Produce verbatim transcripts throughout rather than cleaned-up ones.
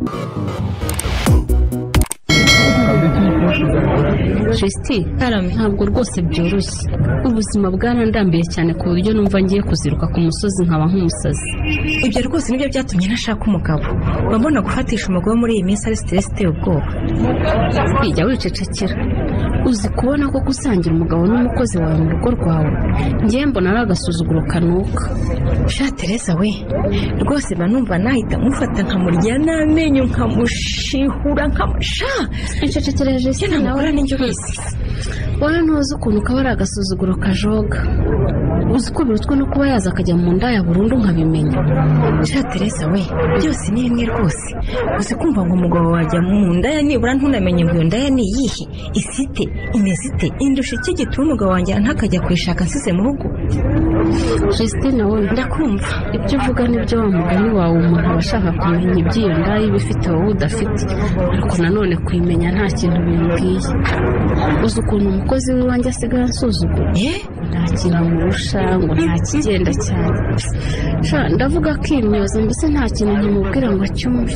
Kristi ntabwo rwose byoroshye ubuzima bwarandambiye cyane ku buryo numva ngiye kuziruka ku musozi nkaba nk'umusazi. Ibyo rwose nibyo byatumye nashaka umugabo. Wabona gufatisha umugabo muri iyi minsi ari stress iteye ubwoba. Ijya wicecekera. Uzi kubona ko gusangira umugabo n'umukozi wawe mu rugo rwawe ngiye mbona ari agasuzuguro kanuka. Sha Teresa we rwose banumva nahita mufata nkamurya n'amenyo nkamushihura nkamusha. Icecekereje cyane nawe n'injyo wese. Wowe ntuzi ukuntu kaba ari agasuzuguro kajoga. Uzi ko birutwe no kuba yaza akajya mu nda ya burundu nkabimenya. Sha Teresa we byose ni rimwe rwose. Uzi kumva ngo umugabo wajya mu nda ya nibura ntunamenye ngo iyo nda ya ni iyihe isite imezite indusha iki gituma umugabo wanjye ntakajya kwishaka nsize mu rugo. Christine wowe ndakumva ibyo uvuga nibyo wa mugani wawe umuntu abashaka kumenya iby'iyo nda y'ibifite wowe udafite ariko nanone kwimenya nta kintu bimbwiye. Uzi ukuntu umukozi w'iwanjye asigaye ansuzugura nta kintu amurusha ngo nta kigenda cyane. Sha ndavuga ko imyoza mbese nta kintu nkimubwira ngo acyumve.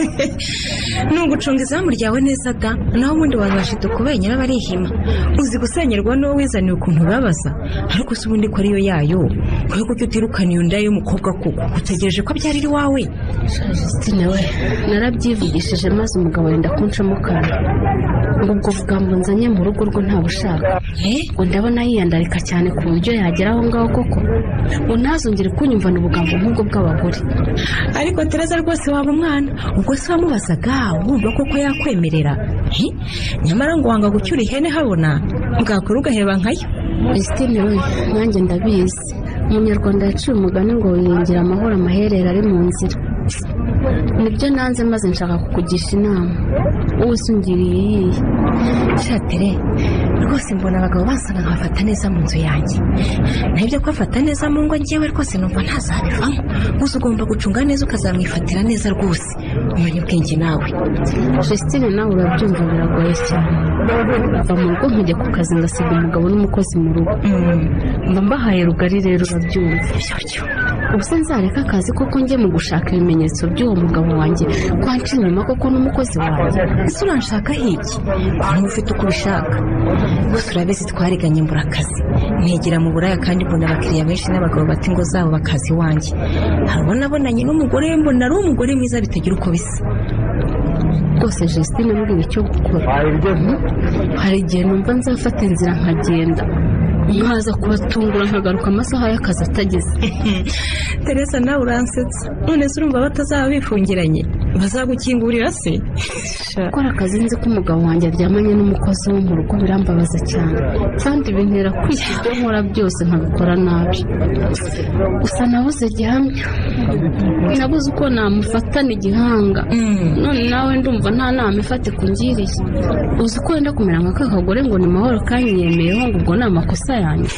Nugucunga izamu ryawe neza da naho ubundi wazashita ukubenyera barihima. Uzi gusenyerwa n'uwo wizaniye ukuntu babaza ariko se ubundi ko ariyo yayo kuri ko utirukana iyo nda y'umukobwa kuko utegereje ko abyarira iwawe. Christine we narabyivugishije maze umugabo wenda kunshamo kana ngo ubwo vugambo nzanye mu rugo rwo nta bushaka ngo ndabona yiyandarika cyane ku buryo yagera aho ngaho koko ngo ntazongere kunyumvana ubugambo nk'ubwo bw'abagore. Ariko Teresa rwose waba umwana ubwo se wamubazaga wumva koko yakwemerera nyamara ngo wanga gucyura ihene habona bwakora ugaheba nkayo. Christine we nanjye ndabizi umunyarwanda yaciye umugani ngo yingira amahoro amaherera ari mu nzira. Nibyo nanze maze nshaka kukugisha inama wowe usungiriye iyi. Sha Tere rwose mbona abagabo basanga nkafata neza mu nzu yanjye nabyo ko afata neza mu ngo ngewe rwose numva ntazabivamo. Gusa ugomba gucunga neza ukazamwifatira neza rwose umenye ubwenge nawe. Christine nawe urabyumva biragoye cyane. Mva mu rugo nkajya ku kazi ngasiga umugabo n'umukozi mu rugo mba mbahaye rugari rero urabyumva. Ubuse nzareka akazi koko njye mu gushaka ibimenyetso by'uwo mugabo wanjye kwanca inyuma koko n'umukozi wanjye. Ese uranshaka hiki kuko ufite uko ubishaka. Gusa urabizi twariganye mbura akazi negera mu buraya kandi mbona abakiriya benshi n'abagabo bati ngo zabo bakazi wanjye harabona abonanye n'umugore mbona ari umugore mwiza bitagira uko bisa. Rwose Justine mbwira icyo gukora. Hari igihe numva nzafata inzira nkagenda nkaza kubatungura nkagaruka amasaha y'akazi atageze. Teresa nawe uransetsa none se urumva batazaba bifungiranye bazagukingurira se? Gukora akazi nzi ko umugabo wanjye aryamanye n'umukozi wo mu rugo birambabaza cyane kandi bintera kwita ibyo nkora byose nkabikora nabi. Gusa nabuze gihamya nabuze uko namufatana igihanga none nawe ndumva nta nama ifate kungiriye. Uzi ko wenda kumera nka kakagore ngo ni mahoro kanyemeyeho ngo ubwo ni amakosa yanjye.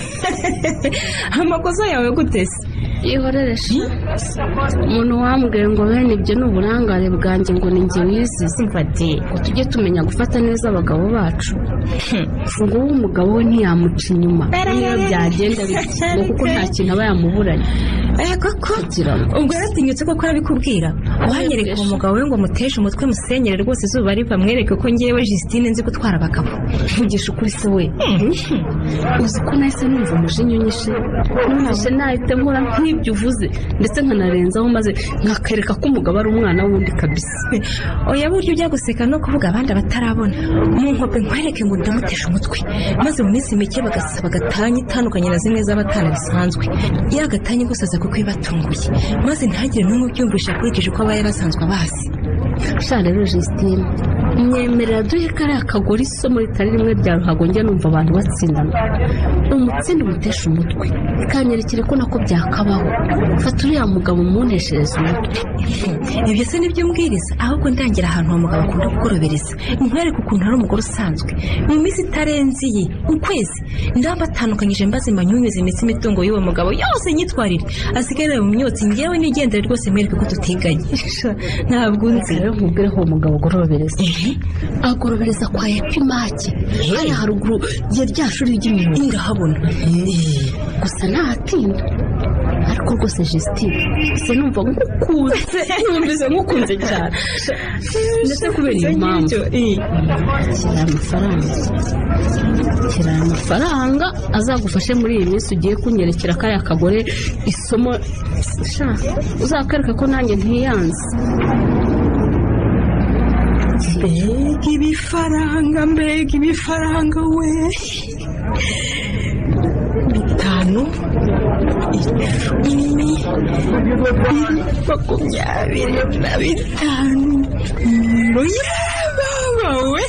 Amakosa yawe gutese yihoreresha umuntu wambwiye ngo bene ibyo ni uburangare bwanjye ngo ni njye wizize mfate ngo tujye tumenya gufata neza abagabo bacu. Ngo uwo umugabo we ntiyamuca inyuma niyo byagenda bityo kuko nta kintu aba yamuburanye. Koko ubwo yaratinyutse koko arabikubwira uhanyereka uwo mugabo we ngo muteshe umutwe musenyere rwose izuba riva mwereke ko ngewe Justine nzi gutwara abagabo. Mvugisha ukuri se we uzi ko nahise numva umujinya unyishe numvise nahite nkora nk'ibyo uvuze ndetse nkanarenzaho maze nkakereka ko umugabo ari umwana wundi kabisa. Oya buryo ujya guseka no kuvuga abandi batarabona mu nkope nkwereke ngo ndamutesha umutwe maze mu minsi mike bagasaba gatanya itandukanye na zimwe z'abatana bisanzwe ya gatanya gusa aza kuko ibatunguye maze ntagire n'umwe ubyumvisha akurikije uko aba yarasanzwe abazi. Sha rero Justine mwemerera duhe kariya kagore isomo ritari rimwe rya ruhago njya numva abantu batsindana umutsindi umutesha umutwe ikanyerekere ko nako byakabaho fata uriya mugabo umuneshereza umutwe. Ibyo se nibyo umbwiriza ahubwo ndangira ahantu uwo mugabo akunda kugorobereza nkwereke ukuntu ari umugore usanzwe mu minsi itarenze iyi ukwezi ndamba atandukanyije mbaze mbanyunyuze imitsi imitungo y'uwo mugabo yose nyitwarire asigaye mu myotsi ngewe nigendere rwose mwereke ko tutiganye. Ntabwo nzi rero nkubwire ko uwo mugabo agorobereza agorobereza kwa Epimake hariya haruguru ya rya shuri ry'imyuga ndahabona gusa ntahatinda ariko rwose Justine se numva ngukunze numvise ngukunze cyane ndetse kubera iyo mpamvu kira amafaranga kira amafaranga azagufashe muri iyi minsi ugiye kunyerekera kariya kagore isomo sha uzakwereka ko nanjye ntiyanze. Mbega ibifaranga mbega ibifaranga we bitanu icumi makumyabiri na bitanu yaba we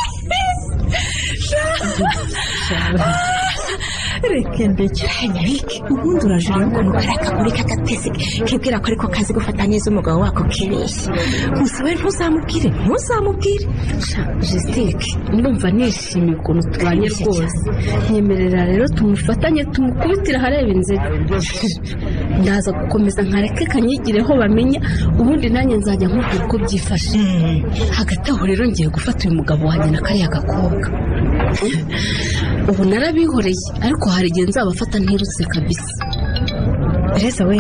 reka ndekiranya reke ubundi urajura ukuntu kariya kagore k'agatesi kibwira ko ariko kazi gufata neza umugabo wako kibeshya gusa we ntuzamubwire ntuzamubwire Justine ndumva nishimiye ukuntu tubanye rwose nyemerera rero tumufatanye tumukubitira hareba inzira ndaza gukomeza nkareke kanyigireho bamenya ubundi nanjye nzajya nkubwira uko byifashe hagati aho rero ngiye gufata uyu mugabo wanjye na kariya gakobwa ubu narabihoreye ariko hari igihe nzabafata ntirutse kabisa. Reza we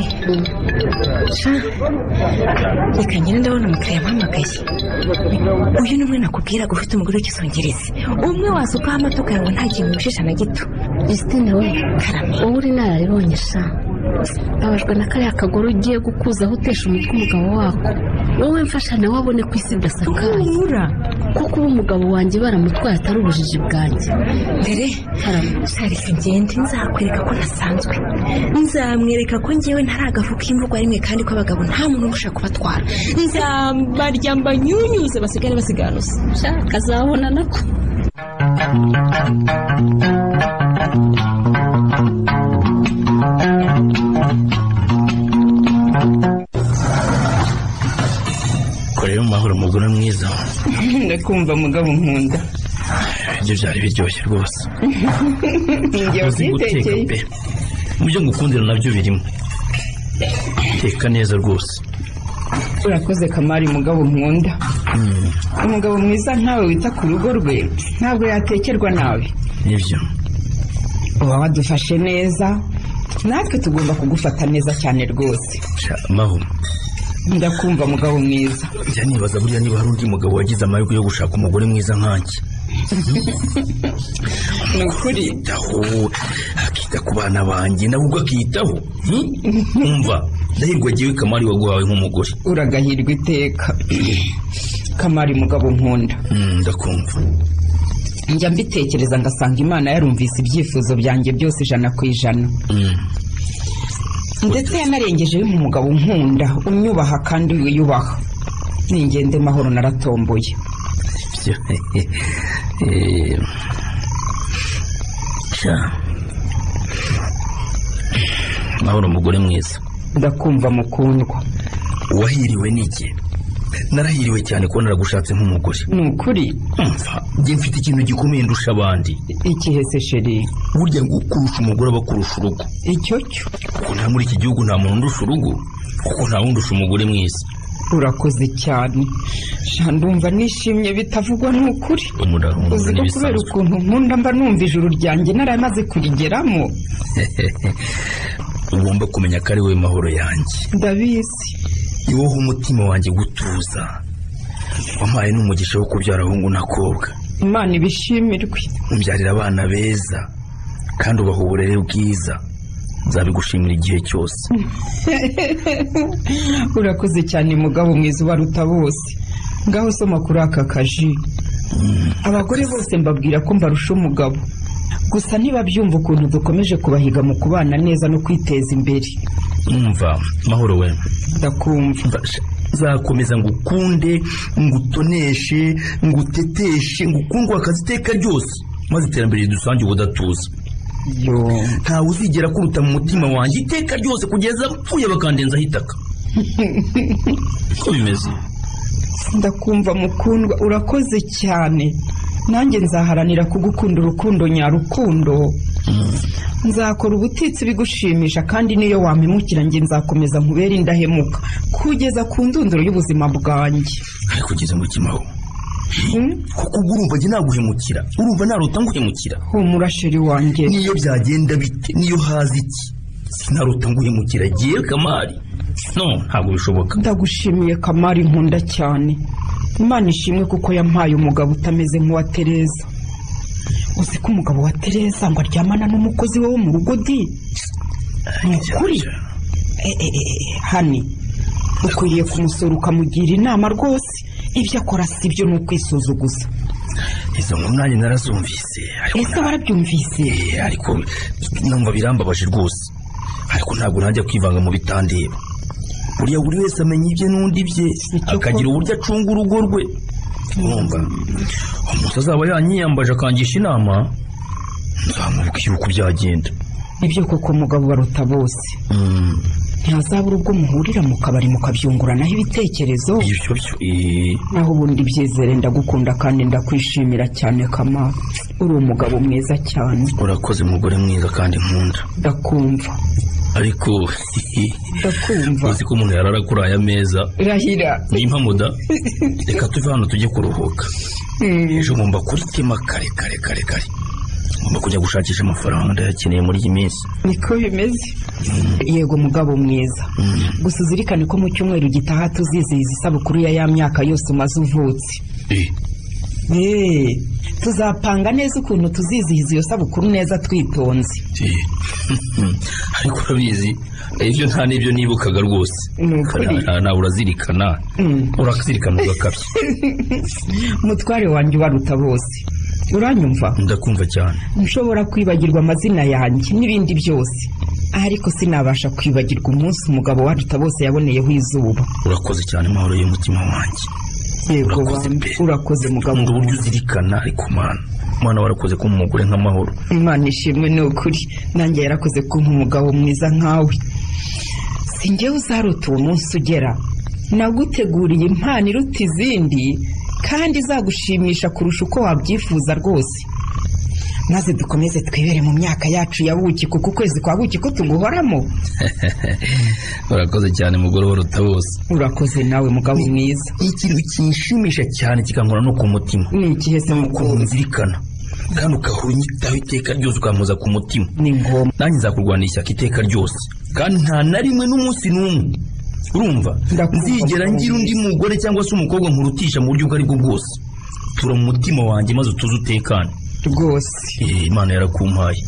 reka nyine ndabona umukiriya mpamagaye uyu ni umwe nakubwira ufite umugore w'ikisongerezi umwe waza ukahamatuka ngo nta kintu umushisha na gito. Justine we wowe uri nararibonye sha babajwe na kariya kagore ugiye gukuzaho utesha umutwe umugabo wako wowe mfasha nawe abone ku isi idasakaye kuko uba umugabo wanjye baramutwaye atari ubujiji bwanjye. mbere sarika ngende nzakwereka ko nasanzwe nzamwereka ko ngewe ntari agafu k'imvugo rimwe kandi ko abagabo nta muntu urusha kubatwara nzabarya mbanyunyuze basigare basiganuza shaka azabona nako. Korera amahoro umugore mwiza. Ndakumva mugabo nkunda. Ibyo byari biryoshye rwose. Ngiye gutekeye. Mubyo ngukundira nabyo birimo. Teka neza rwose. Urakoze Kamari mugabo nkunda. Umugabo mwiza ntawe wita ku rugo rwe ntabwo yatekerwa nawe. Nibyo. Uba wadufashe neza natwe tugomba kugufata neza cyane rwose. Mahoro. Ndakumva mugabo mwiza. Njya nibaza buriya niba hari undi mugabo wagize amahirwe yo gushaka umugore mwiza nkanjye. Nukuri taho akita ku bana banjye nawe ubwo akitaho. Umva ndahirwa giwe Kamari waguhawe nk'umugore. Uragahirwa iteka. Kamari mugabo nkunda. Ndakumva. Njya mbitekereza ngasanga Imana yarumvise ibyifuzo byanjye byose ijana ku ijana. Ndetse yanarengeje mu mugabo nkunda unyubaha kandi wiyubaha. Ningende mahoro naratomboye. Eh Sha Mahoro umugore mwiza. Ndakumva mukundwa. Wahiriwe niki? Narahiriwe cyane ko naragushatse nk'umugore. Nukuri umva ngiye mfite ikintu gikomeye ndusha abandi. Ikihe se sheri? Burya ngo kurusha umugore abakurusha urugo. Icyo cyo kuko nta muri iki gihugu nta muntu ndusha urugo kuko nta wundi usha umugore mwiza. Urakoze cyane ndumva nishimye bitavugwa n'ukuri. Uzi ko kubera ukuntu nkunda mba numva ijuru ryanjye naramaze kurigeramo. Ugomba kumenya ko ari we mahoro yanjye. Ndabizi. Iwowe umutima wanjye gutuza wampaye n'umugisha wo kubyara ahungu nakobwa. Imana ibishimirwe. Umbyarira abana beza kandi ubaha uburere bwiza. Nzabigushimira igihe cyose. Urakoze cyane mugabo mwiza ubaruta bose. Ngaho soma kuri aka kaji. Abagore bose mbabwira ko mbarusha umugabo gusa ntibabyumva ukuntu dukomeje kubahiga mu kubana neza no kwiteza imbere. Umva mahoro we. Ndakumva. Zakomeza ngukunde ngutoneshe nguteteshe ngukundwa akaziteka ryose maze iterambere dusange ubudatuza. Yo ntawe uzigera kuruta mu mutima wanjye iteka ryose kugeza mpfuye bakandenza hitaka. Ko bimeze? Ndakumva mukundwa urakoze cyane. Nanjye nzaharanira kugukunda urukundo nyarukundo. Nzakora ubutitsi bigushimisha kandi niyo wampemukira nge nzakomeza nkubera indahemuka kugeza ku ndunduro y'ubuzima bwanjye. Ariko kugeza mu kimaho kuko urumva nge naguhemukira urumva narota nguhemukira. Humura sheri wanjye. Niyo byagenda bite niyo hazi iki sinaruta nguhemukira giye Kamari. No, ntabwo bishoboka. Ndagushimiye Kamari, nkunda cyane. Imana ishimwe kuko yampaye umugabo utameze nk'uwa Tereza. Uzi ko umugabo wa Tereza ngo aryamana n'umukozi we wo mu rugo di. Ni ukuri? Eh eh eh hani. Ukwiriye kumusura ukamugira inama rwose. Ibyo akora si byo ni ukwisuzuguza. Izo nk'umwanya narazumvise. Ese warabyumvise? Eh, ariko numva birambabaje rwose. Ariko ntabwo najya kwivanga mu bitandeba. Buriya buri wese amenya ibye n'undi bye, akagira uburyo acunga urugo rwe. Urumva, umuntu azaba yanyiyambaje akangisha inama, nzamubwira uko byagenda. Ibyo koko mugabo baruta bose. Ntihazabura ubwo muhurira mu kabari mukabyunguranaho ibitekerezo. Ibyo byo eh naho ubundi byizere ndagukunda kandi ndakwishimira cyane Kama. Uri umugabo mwiza cyane. Urakoze mugore mwiza kandi nkunda. Ndakumva. Ariko ndakumva. Uzi ko umuntu yarara kuri aya meza. Rahira. Ni mpamuda. Reka tuve hano tujye kuruhuka. Ejo ngomba kuritima kare kare kare kare. Ngomba kujya gushakisha amafaranga ndayakeneye muri iyi minsi. Niko bimeze. Yego mugabo mwiza. Gusa uzirikane ko mu cyumweru gitaha tuzizihiza isabukuru ya ya myaka yose umaze uvutse. Eh. Eh, tuzapanga neza ukuntu tuzizihiza iyo sabukuru neza twitonze. Ariko urabizi ibyo nta n'ibyo nibukaga rwose. Na urazirikana. Urakazirikana ugakabye. Mutware wanjye waruta bose. Uranyumva? Ndakumva cyane. Nshobora kwibagirwa amazina yanjye n'ibindi byose. Ariko sinabasha kwibagirwa umunsi umugabo waruta bose yaboneyeho izuba. Urakoze cyane mahoro y'umutima wanjye. Yego urakoze mugabo. Ngo uburyo uzirikana ariko mana. Mana warakoze ko umugore nk'amahoro. Imana ishimwe ni ukuri. Nanjye yarakoze ko umugabo mwiza nkawe. Sinjye uzarota uwo munsi ugera. Naguteguriye impano iruta izindi kandi izagushimisha kurusha uko wabyifuza rwose. Maze dukomeze twibere mu myaka yacu ya buki kuko ukwezi kwa buki ko tuguhoramo. Urakoze cyane mugore waruta bose. Urakoze nawe mugabo mwiza. Ikintu kinshimisha cyane kikankora no ku mutima. Ni ikihe se mukuru nzirikana? Kandi ukahora unyitaho iteka ryose ukamuza ku mutima. Ni ngombwa. Nanjye nzakurwanisha iteka ryose. Kandi nta na rimwe n'umunsi n'umwe. Urumva? Nzigera ngira undi mugore cyangwa se umukobwa nkurutisha mu buryo ubwo aribwo bwose. Tura mu mutima wanjye maze utuze utekane. Rwose. Eh, Imana yarakumpaye.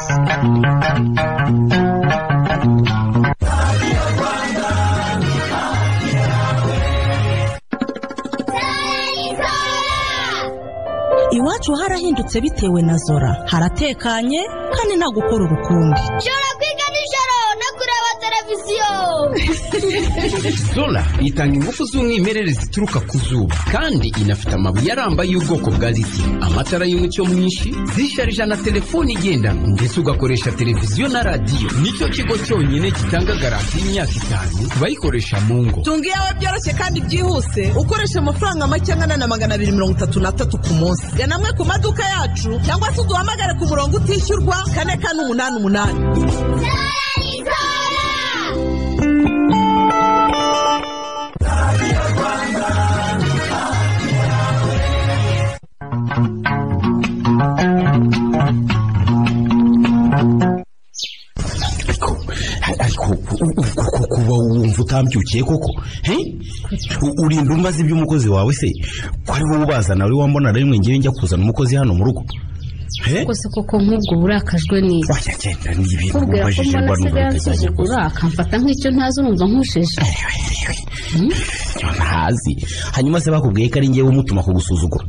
Iwacu harahindutse bitewe na Zora. Haratekanye kandi nta gukora urukundi. Shora kwiga nijoro no kureba televiziyo. Zora itanga ingufu z'umwimerere zituruka ku zuba kandi inafite amabuye aramba y'ubwoko bwa lithium, amatara y'umucyo mwinshi, zisharija na telefone igendanwa ndetse ugakoresha televiziyo na radiyo. Nicyo kigo cyonyine gitanga garanti y'imyaka itanu bayikoresha mu ngo. Tunga iyawe byoroshye kandi byihuse ukoresha amafaranga make angana na magana abiri mirongo itatu n'atatu ku munsi. Gana amwe ku maduka yacu cyangwa se uduhamagare ku murongo utishyurwa kane kane umunani umunani. kuba wumva utambyukiye koko urinda umbaza iby'umukozi wawe se ko ari wowe ubazana uri wambona rimwe ngewe njya kuzana umukozi hano mu rugo kose koko nk'ubwo burakajwe neza wajyagenda n'ibintu ubajije mba n'ubutajya akamfata nk'icyo ntazi urumva nkusheje ntazi hanyuma se bakubwiye ko ari ngewe umutuma kugusuzugura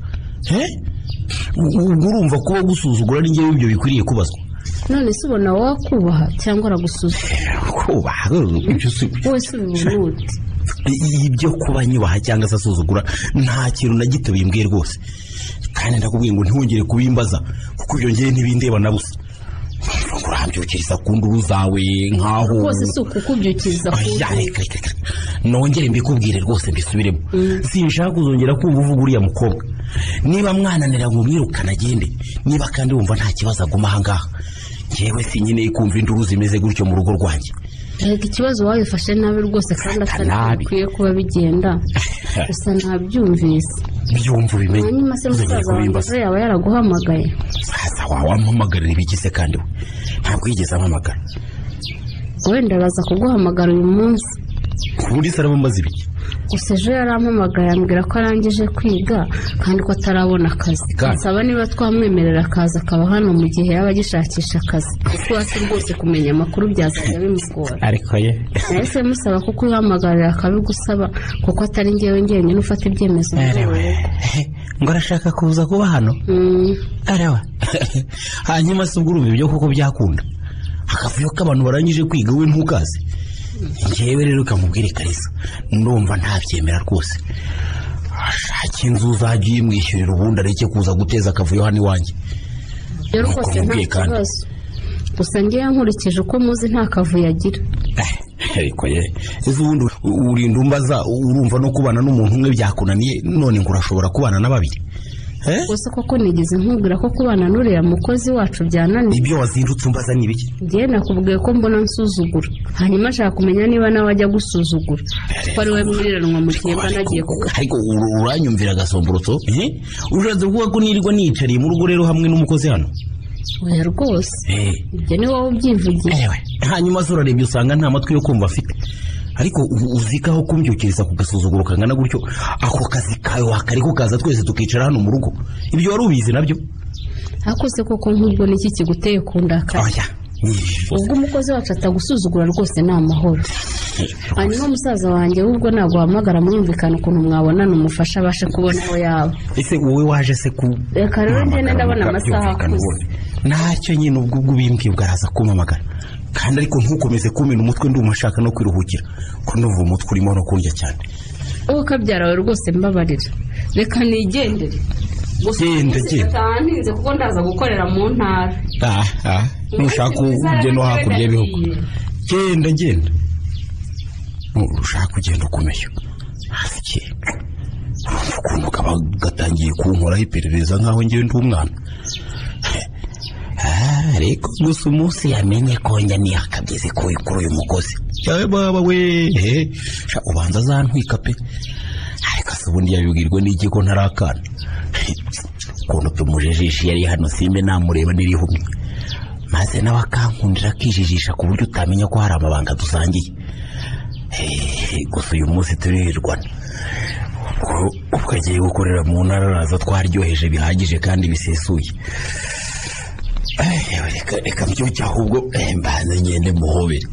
ubwo urumva kuba gusuzugura ari ngewe ibyo bikwiriye kubazwa none se ubona wakubaha cyangwa aragusuzugura kubaha wese uburuti ibyo kuba nyubaha cyangwa se asuzugura nta kintu na gito bimbwiye rwose kandi ndakubwiye ngo ntiwongere kubimbaza kuko ibyo ngewe ntibindeba na busa urabyukiriza ku nduru zawe nkaho rwose si ukukubyukiriza ku nduru nongere mbikubwire rwose mbisubiremo sinshaka kuzongera kumva uvuga uriya mukobwa niba mwananira ngo mwirukane agende niba kandi wumva nta kibazo aguma aha ngaha ngewe sinkeneye kumva induru zimeze gutyo mu rugo rwanjye reka ikibazo wabifashe nabi rwose kandi atari bikwiye kuba bigenda gusa ntabyumvise byumva ubimenye hanyuma se musaza wanjye yaba yaraguhamagaye musaza wawe ampamagarira ibiki se kandi we ntabwo yigeze ampamagara wenda baza kuguhamagara uyu munsi. Ubundi se arabamaze ibiki? Gusa ejo yarampamagaye ambwira ko arangije kwiga kandi ko atarabona akazi. Nsaba niba twamwemerera akaza akaba hano mu gihe yaba agishakisha akazi, kuko hasi rwose kumenya amakuru byazajya bimugora. Ariko ye ese musaba ko kwihamagarira akabigusaba kuko atari ngewe ngenyine ufata ibyemezo. Ngo arashaka kuza kuba hano. Araba hanyuma se ubwo urumva ibyo kuko byakunda akavuyo k'abantu barangije kwiga we ntukaze. Ngewe rero kamubwire Kalisa ndumva ntabyemera rwose. Ashaka inzu uzagiye mwishyurira ubundi areke kuza guteza akavuyo hano iwanjye. Rero rwose nta kibazo, gusa ngewe nkurikije uko muzi nta kavuyo agira. Ariko ye ese ubundi urinda umbaza urumva no kubana n'umuntu umwe byakunaniye none ngo urashobora kubana na babiri? Gusa koko nigeze nkubwira ko kubana n'uriya mukozi wacu byananiye. Ibyo wazindutse umbaza ni biki? Ngewe nakubwiye ko mbona nsuzugura, hanyuma ashaka kumenya niba nawe ajya gusuzugura ko ari we mwiranwa mu gihe mba nagiye kuga. Ariko uranyumvira agasomborotso ushatse kuvuga ko nirirwa nicariye mu rugo rero hamwe n'umukozi hano? Oya rwose ibyo ni wowe ubyivugiye. Hanyuma se urarebye usanga nta matwi yo kumva afite. Ariko uzikaho kumbyukiriza ku gasuzuguro kangana gutyo ako kazi kawe wakariko kaza twese tukicara hano mu rugo. Ibyo wari ubizi nabyo? Akose koko nk'ubwo niki kiguteye kundaka? Oya ubwo umukozi wacu atagusuzugura rwose ni amahoro. Hanyuma musaza wanjye ubwo ntabwo wahamagara murumvikana ukuntu mwabonana umufasha abashe kubona aho yaba. Ese wowe waje se ku reka rero ngende ndabona amasaha akuze. Ntacyo nyine ubwo ubwo bimbwiye bwaraza kumpamagara kandi ariko ntukomeze kumena umutwe ndumva nshaka no kwiruhukira ko numva umutwe urimo no kurya cyane. Uwo kabyara we rwose mbabarira, reka nigendere. Genda genda ntinze kuko ndaza gukorera mu ntara. Ah ah nushaka ujye no hakurya y'ibihugu. Genda genda ushaka kugenda ukomeye hasi ukuntu kaba gatangiye kunkoraho iperereza nkaho ngewe ndi umwana. Ariko gusa umunsi yamenye ko njya niyakabyize kuri uyu mukozi yawe baba we ubanza azantwika pe. Ariko se ubundi yabibwirwa n'iki ko ntarakana ukuntu tumujejisha yari hano simbe namureba n'irihumye maze nawe akankundira akijijisha ku buryo utamenya ko hari amabanga dusangiye. Gusa uyu munsi turirwana ubwo agiye gukorera mu ntara araza twaryoheje bihagije kandi bisesuye. Reka reka mbyuke ahubwo mbanze ngende muhobere.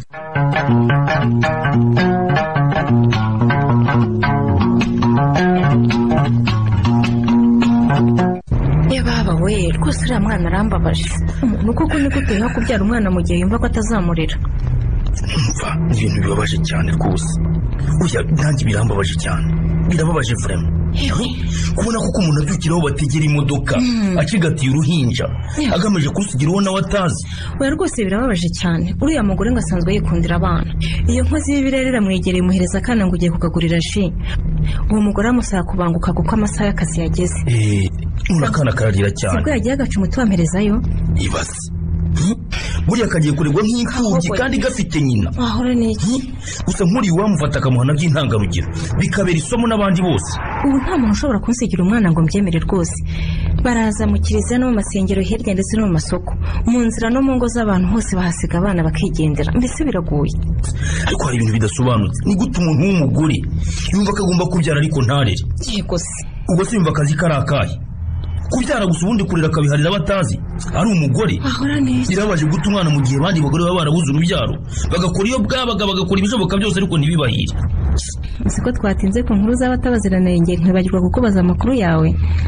Ye baba we rwose uriya mwana arambabaje. Umuntu koko ni gute yo kubyara umwana mu gihe yumva ko atazamurira? Mva ibintu bibabaje cyane rwose. Uya nanjye birambabaje cyane. Birababaje vraiment. Kubona ko umuntu abyukiraho bategera imodoka acigatiye uruhinja agamije kusigira uwo nawe atazi. Oya rwose birababaje cyane. Uriya mugore ngo asanzwe yikundira abana. Iyo nkozi y'ibirere mwegereye muhereza akana ngo ugiye kukagurira ji. Uwo mugore amusaba kubanguka kuko amasaha y'akazi yageze. Eh urakana karagira cyane. Ubwo yagiye agaca umuti wamperezayo. Ibaze buriya kagiye kuregwa nk'imfubyi kandi gafite nyina. Ahora niki? Gusa nkuri wamufata akamuhana by'intangarugero bikabera isomo n'abandi bose. Ubu nta muntu ushobora kunsigira umwana ngo mbyemere rwose. Baraza mu kiliziya no mu masengero hirya ndetse no mu masoko, mu nzira no mu ngo z'abantu hose bahasiga abana bakigendera. Mbese biragoye. Ariko hari ibintu bidasobanutse. Ni gute umuntu w'umugore yumva ko agomba kubyara ariko ntarere? Yego se. Ubwo se yumva akazi karakaye kubyara gusa ubundi kurera akabiharira abatazi ari umugore. Ahora neza. Birabaje guta umwana mu gihe abandi bagore baba barabuze urubyaro bagakora iyo bwabaga bagakora ibishoboka byose ariko ntibibahire. Siko twatinze ku nkuru z'abatabaziranenge nkibagirwa kukubaza amakuru yawe.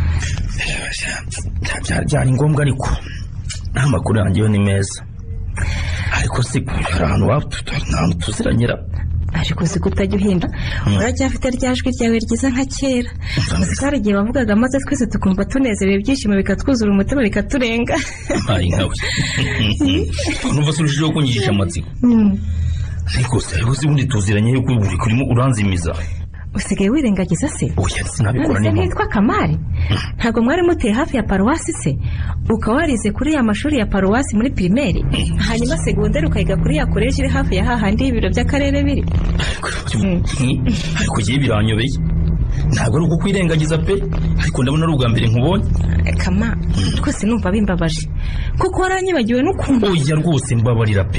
Byari ngombwa ariko nta makuru yanjye yo ni meza. Ariko se hari ahantu waba tuziranyira. Ariko siko utajya uhinda uracyafite rya jwi ryawe ryiza nka kera. Musikari igihe bavugaga maze twese tukumva tunezerewe ibyishimo bikatwuzura umutima bikaturenga. Ayi nkawe numva surushijeho kunyigisha amatsiko. Ariko se ariko se ubundi tuziranye yuko buri kurimo uranzimiza. Usigaye wirengagiza se? Oya sinabikora niba nitwa Kamari. Ntago mwari muteye hafi ya paruwasi se? Ukaba warize kuri ya mashuri ya paruwasi muri primaire hanyuma segonderi ukayiga kuri ya college iri hafi ya hahandi ibiro by'akarere biri. Ariko giye biranyobeye. Ntabwo ari uko kwirengagiza pe ariko ndabona ari ubwa mbere nkubonye. Kama twese numva bimbabaje kuko waranyibagiwe n'ukuntu. Oya rwose mbabarira pe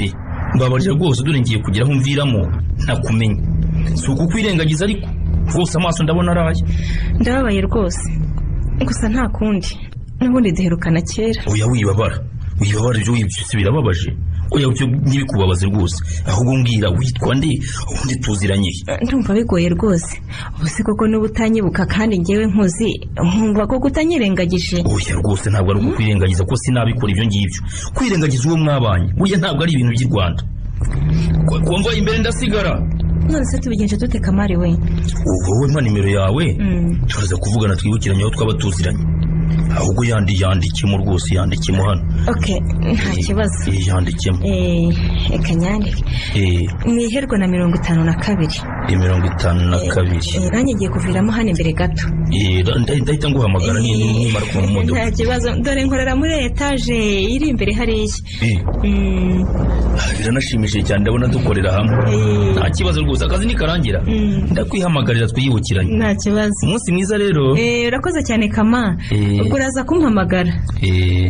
mbabarira rwose dore ngiye kugira aho mviramo ntakumenya si uko kwirengagiza ariko rwose amaso ndabona araye. Ndababaye rwose gusa nta kundi n'ubundi duherukana kera. Oya wibabara wibabara ibyo wibyo birababaje. Oya byo ntibikubabaze rwose ahubwo mbwira witwa nde ubundi tuziranye. Ndumva bigoye rwose ubuse koko n'ubutanyibuka kandi ngewe nkuzi nkumva ko kutanyirengagije. Oya rwose ntabwo ari ukwirengagiza ko sinabikora ibyo ngibyo kwirengagiza uwo mwabanye burya ntabwo ari ibintu by'i Rwanda. Kumva imbere ndasigara none se tubigenje dute Kamari we? Wowe mpa nimero yawe turaza kuvugana twibukiranye aho twaba tuziranye ahubwo yandi yandikemo rwose yandikemo hano. Okay nta kibazo. Eh yandikemo. Eh eka nyandike. Eh niherwa na mirongo itanu na kabiri. Eh mirongo itanu na kabiri. Eh nanjye ngiye kuviramo hano imbere gato. Eh ndahita nguhamagara ni nimara ku modoka. Nta kibazo dore nkorera muri etage iri imbere hariya. Eh mm biranashimishije cyane ndabona dukorera hamwe. Nta kibazo rwose akazi nikarangira ndakwihamagarira twiyibukiranye. Nta kibazo. Umunsi mwiza rero. Eh urakoze cyane Kama. Ubwo uraza kumpamagara. Eh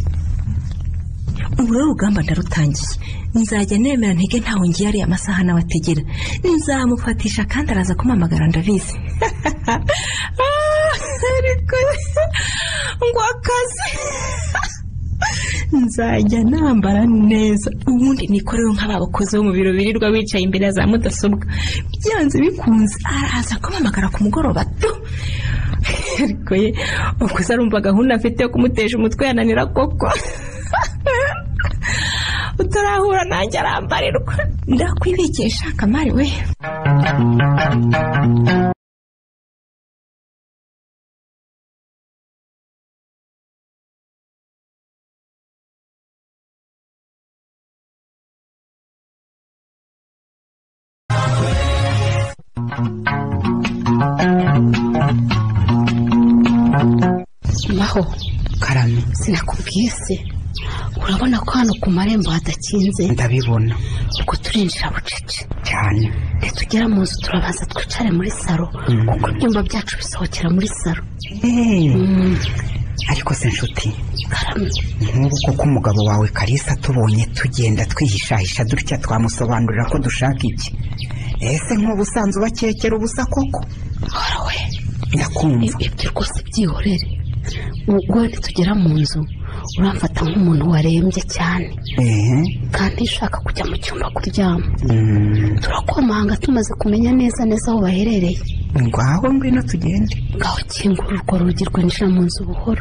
Uru rugamba ndarutangiye nzajya nemera ntege ntawe ngiye ari amasaha nabategera nzamufatisha kandi araza kumpamagara ndabizi. Ariko ngo akazi nzajya nambara neza ubundi nikorewe nk'abakozi bo mu biro birirwa bicaye imbere ya za mudasobwa byanze bikunze araza kumpamagara ku mugoroba tu. Ariko ye ubwo zarumva gahunda afite yo kumutesha umutwe yananira koko. Utarahura nanjye arambarirwa ndakwibikisha Kamari we. Maho Karame sinakubwiye se urabona ko hano ku marembo hadakinze? Ndabibona. Ubwo turinjira bucece cyane tugera mu nzu turabanza twicare muri saro kuko ibyumba byacu bisohokera muri saro. Ariko se nshuti Karame nk'ubu koko umugabo wawe Kalisa tubonye tugenda twihishahisha dutya twamusobanurira ko dushaka iki? Ese nk'ubu usanzwe ubakekera ubusa koko? Harawe ndakumva. Ibyo rwose byihorere ubwo nitugera mu nzu uramfata nk'umuntu warembye cyane kandi ushaka kujya mu cyumba kuryama. Turakomanga tumaze kumenya neza neza aho baherereye. Ngaho ngwino tugende. Ngaho kingura urwo rugi rwinjira mu nzu buhoro.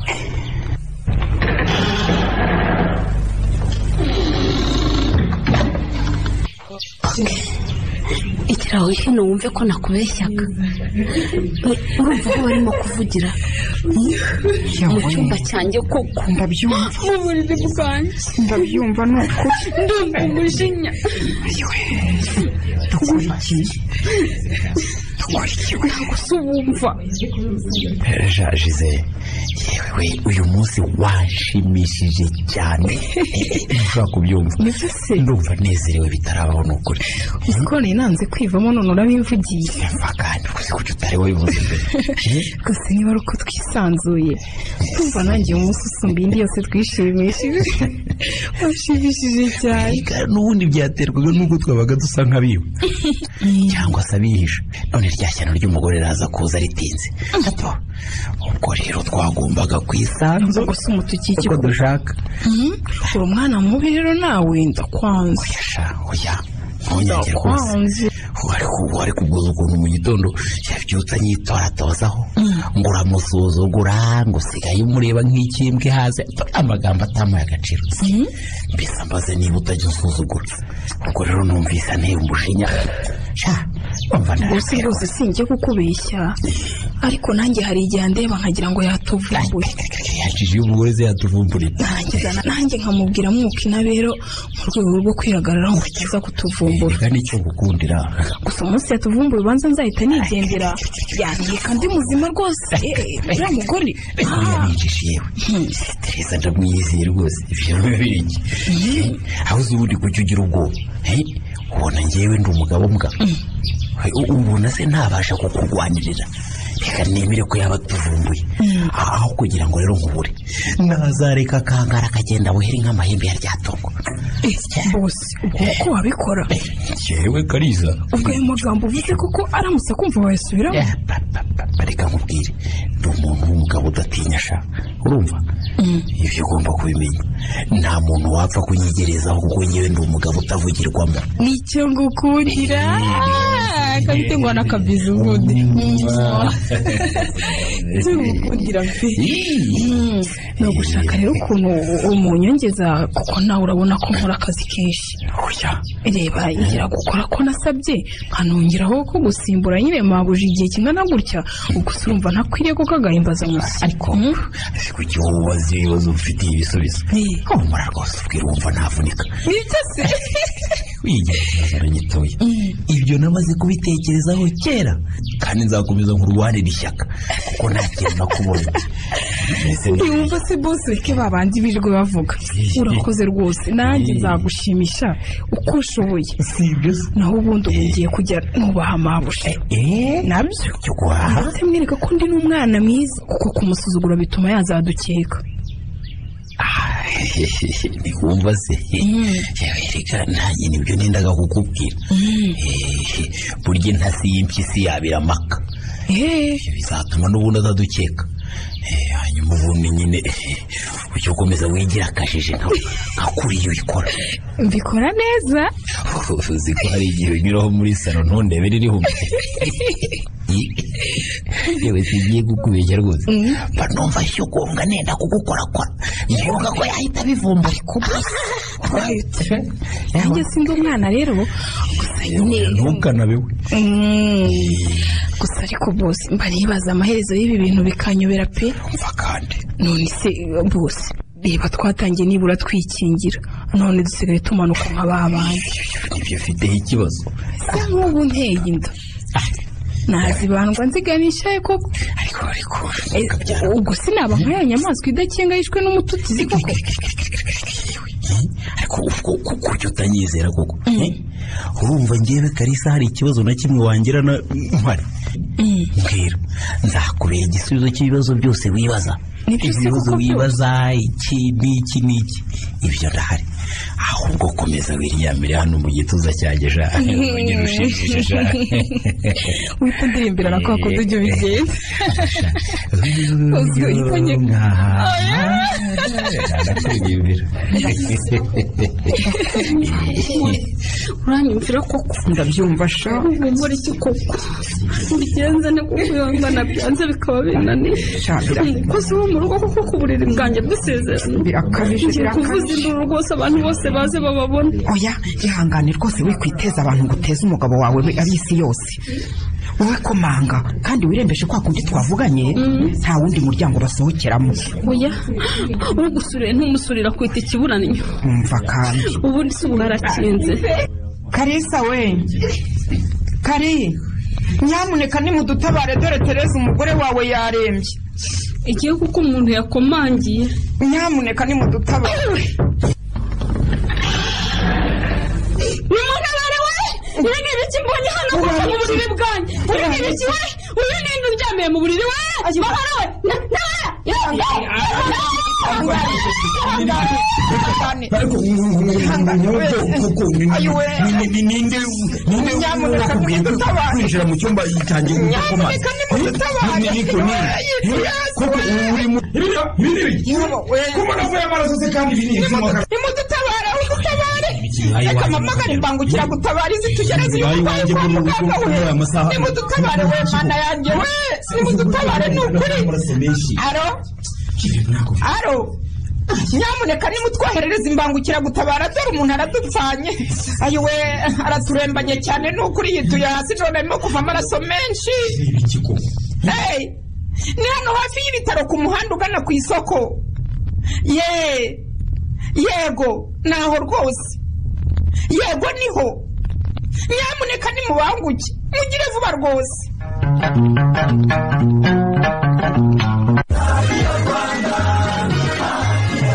Ikiraho hino wumve ko nakubeshyaga. Urumva aho barimo kuvugira mu cyumba cyanjye koko? Ndabyumva. Mu buriri bwanjye ndabyumva nuko ndumva umujinya. Dukurikiye dukurikiye ntabwo se ubumva. Jajize yewe uyu munsi washimishije cyane. Ushaka kubyumva? Ndumva nezerewe bitarabaho nukuri. Usikone nanze kwivamo none urabimvugiye. Mva kandi kuzi kuki utari wabivuze mbere. Gusa niba ari uko twisanzuye tumva nanjye umunsi usumba indi yose twishimishije. Washimishije cyane. N'ubundi byaterwaga n'uko twabaga dusa nk'abiwe cyangwa se abihisha. None rya shyano ry'umugore raza kuza ritinze. Ubwo rero twagombaga kwisanza gusa umutukiki uko dushaka. Uri umwana mubi rero nawe ndakwanze. Oya sha oya ntonyage rwose. Ariko wari kuguza ukuntu mu gitondo yabyutse anyitoratozaho ngo uramusuzugura ngo usigaye umureba nk'ikimbwe haze amagambo atamuye agaciro. Mbese mbaze niba utajya usuzugura. Ubwo rero numvise anteye umujinya. Sha gusa rwose sinjye kukubeshya ariko nanjye hari igihe ndeba nkagira ngo yatuvumbuye. Yacishije umugore ze yatuvumburiye. Nanjye nkamubwira mwuka inabero mu rwego rwo kwihagararaho ngo kiza kutuvumbura. Reka nicyo gukundira. Gusa umunsi yatuvumbuye ubanza nzahita nigendera. Yaneka ndi muzima rwose. Uriya mugore yabicishe yewe. Teresa ndamwizeye rwose. Ibyo bibiri iki? Aho uzi ubundi kuki ugira ubwoba? ubona ngewe ndi umugabo mbwa ubona se ntabasha kukurwanirira reka nemere ko yaba tuvumbuye aho kugira ngo rero nkubure nazareka kangara kagenda buheri nk'amahembe ya ryatongo bose uko wabikora yewe Kariza ubwo ayo magambo uvuze kuko aramutse kumva wayasubiramo reka nkubwire ndi umuntu w'umugabo udatinya sha urumva ibyo ugomba kubimenya nta muntu wapfa kunyigerezaho kuko ngewe ndi umugabo utavugirwamo nicyo ngukundira kabitengwa n'akabizi ubundi ngukundira mfe no gushaka rero ukuntu umunyongeza kuko nawe urabona ko nkora akazi kenshi reba ngira gukora ko nasabye nkanongeraho ko gusimbura nyine mabuje igihe kingana gutya ubwo urumva ntakwiriye ko kagahimbaza musi ariko kuki wowe ubaza ibibazo ufitiye ibisubizo humura rwose ubwira wumva ntavunika nibyo se wigerageza aranyitoye ibyo namaze kubitekerezaho kera kandi nzakomeza nkurwanira ishyaka kuko nta kintu nakubonye ntiwumva se bose reke babandi birirwe bavuga urakoze rwose nanjye nzagushimisha uko ushoboye naho ubundi ubu ngiye kujya nubaha mabushe nabyo ndetse mwereka ko ndi n'umwana mwiza kuko kumusuzugura bituma yazadukeka ntiwumva se reka nanjye nibyo nendaga kukubwira burya intasi y'impyisi yabira amaka bizatuma n'ubundi azadukeka hanyuma ubundi nyine ujya ukomeza wigira akajije nka kuriya uyikora mbikora neza uzi ko hari igihe unyuraho muri salo ntundebe ririho yewe sigiye kukubeshya rwose mba numva ishyugonga nenda kugukorakora ngiyoga ko yahita bivumba ariko nanjye sindi umwana rero gusa nyine ntukanabewe gusa ariko bose mba nibaza amaherezo y'ibi bintu bikanyobera pe umva kandi none se bose reba twatangiye nibura twikingira none dusigaye tumanuka nka babandi ibyo ufiteho ikibazo se nk'ubu nteye inda nazibandwa nziganisha koko ariko ariko ubwo sinaba nk'aya nyamaswa idakenga yishwe n'umututizi koko ariko kuko utanyizera koko urumva ngewe Karisa hari ikibazo na kimwe wangira na mpari mbwira nzakubera igisubizo cy'ibibazo byose wibaza ibibazo wibaza iki n'iki n'iki ibyo ndahari ahubwo komeza wiriyamire hano mu gituza cyanjye ja ongera ushimishije ja wita ndirimbira na kwa kundi ujya ubigenda uzwi uhitanye uranyumvira koko ndabyumva sha ubumbura iki koko mbigenze ne kuko yongana byanze bikaba binaniye umukozi wo mu rugo kuko ku buriri bwanjye bw'isezerano birakabije kuvuza induru rwose abantu bose baze bababona oya ihangane rwose wikwiteza abantu ngo uteze umugabo wawe ab'isi yose wowe komanga kandi wirembeje kwa kundi twavuganye nta wundi muryango basohokeramo oya ugusuriye ntumusurira kwita ikiburanyo umva kandi ubundi si ubu harakinze Karisa we Kari nyamuneka nimudutabare dore Tereza umugore wawe yarembye igihe kuko umuntu yakomangiye nyamuneka nimudutabare nimutabare we ibi ni ibiki mbonye hano kuko mu buriri bwanjye ibi ni ibiki we uyu ni indi uryamiye mu buriri we mahoro we kwinjira mu cyumba cyanjye nyamuneka nimudutabare nimudutabare udutabare reka amapagara imbangukira gutabara izi tugereze iyo urwaye kwa muganga we nimudutabare we mana yanjye we nimudutabare ni ukuri aro aro nyamuneka nimutwoherereza imbangukira gutabara dore umuntu aradupfanye ayo we araturembanye cyane ni ukuri yituye hasi none arimo kuva amaraso menshi ni hano hafi y'ibitaro ku muhanda ugana ku isoko ye yego naho rwose yego niho nyamuneka nimubanguke mugire vuba rwose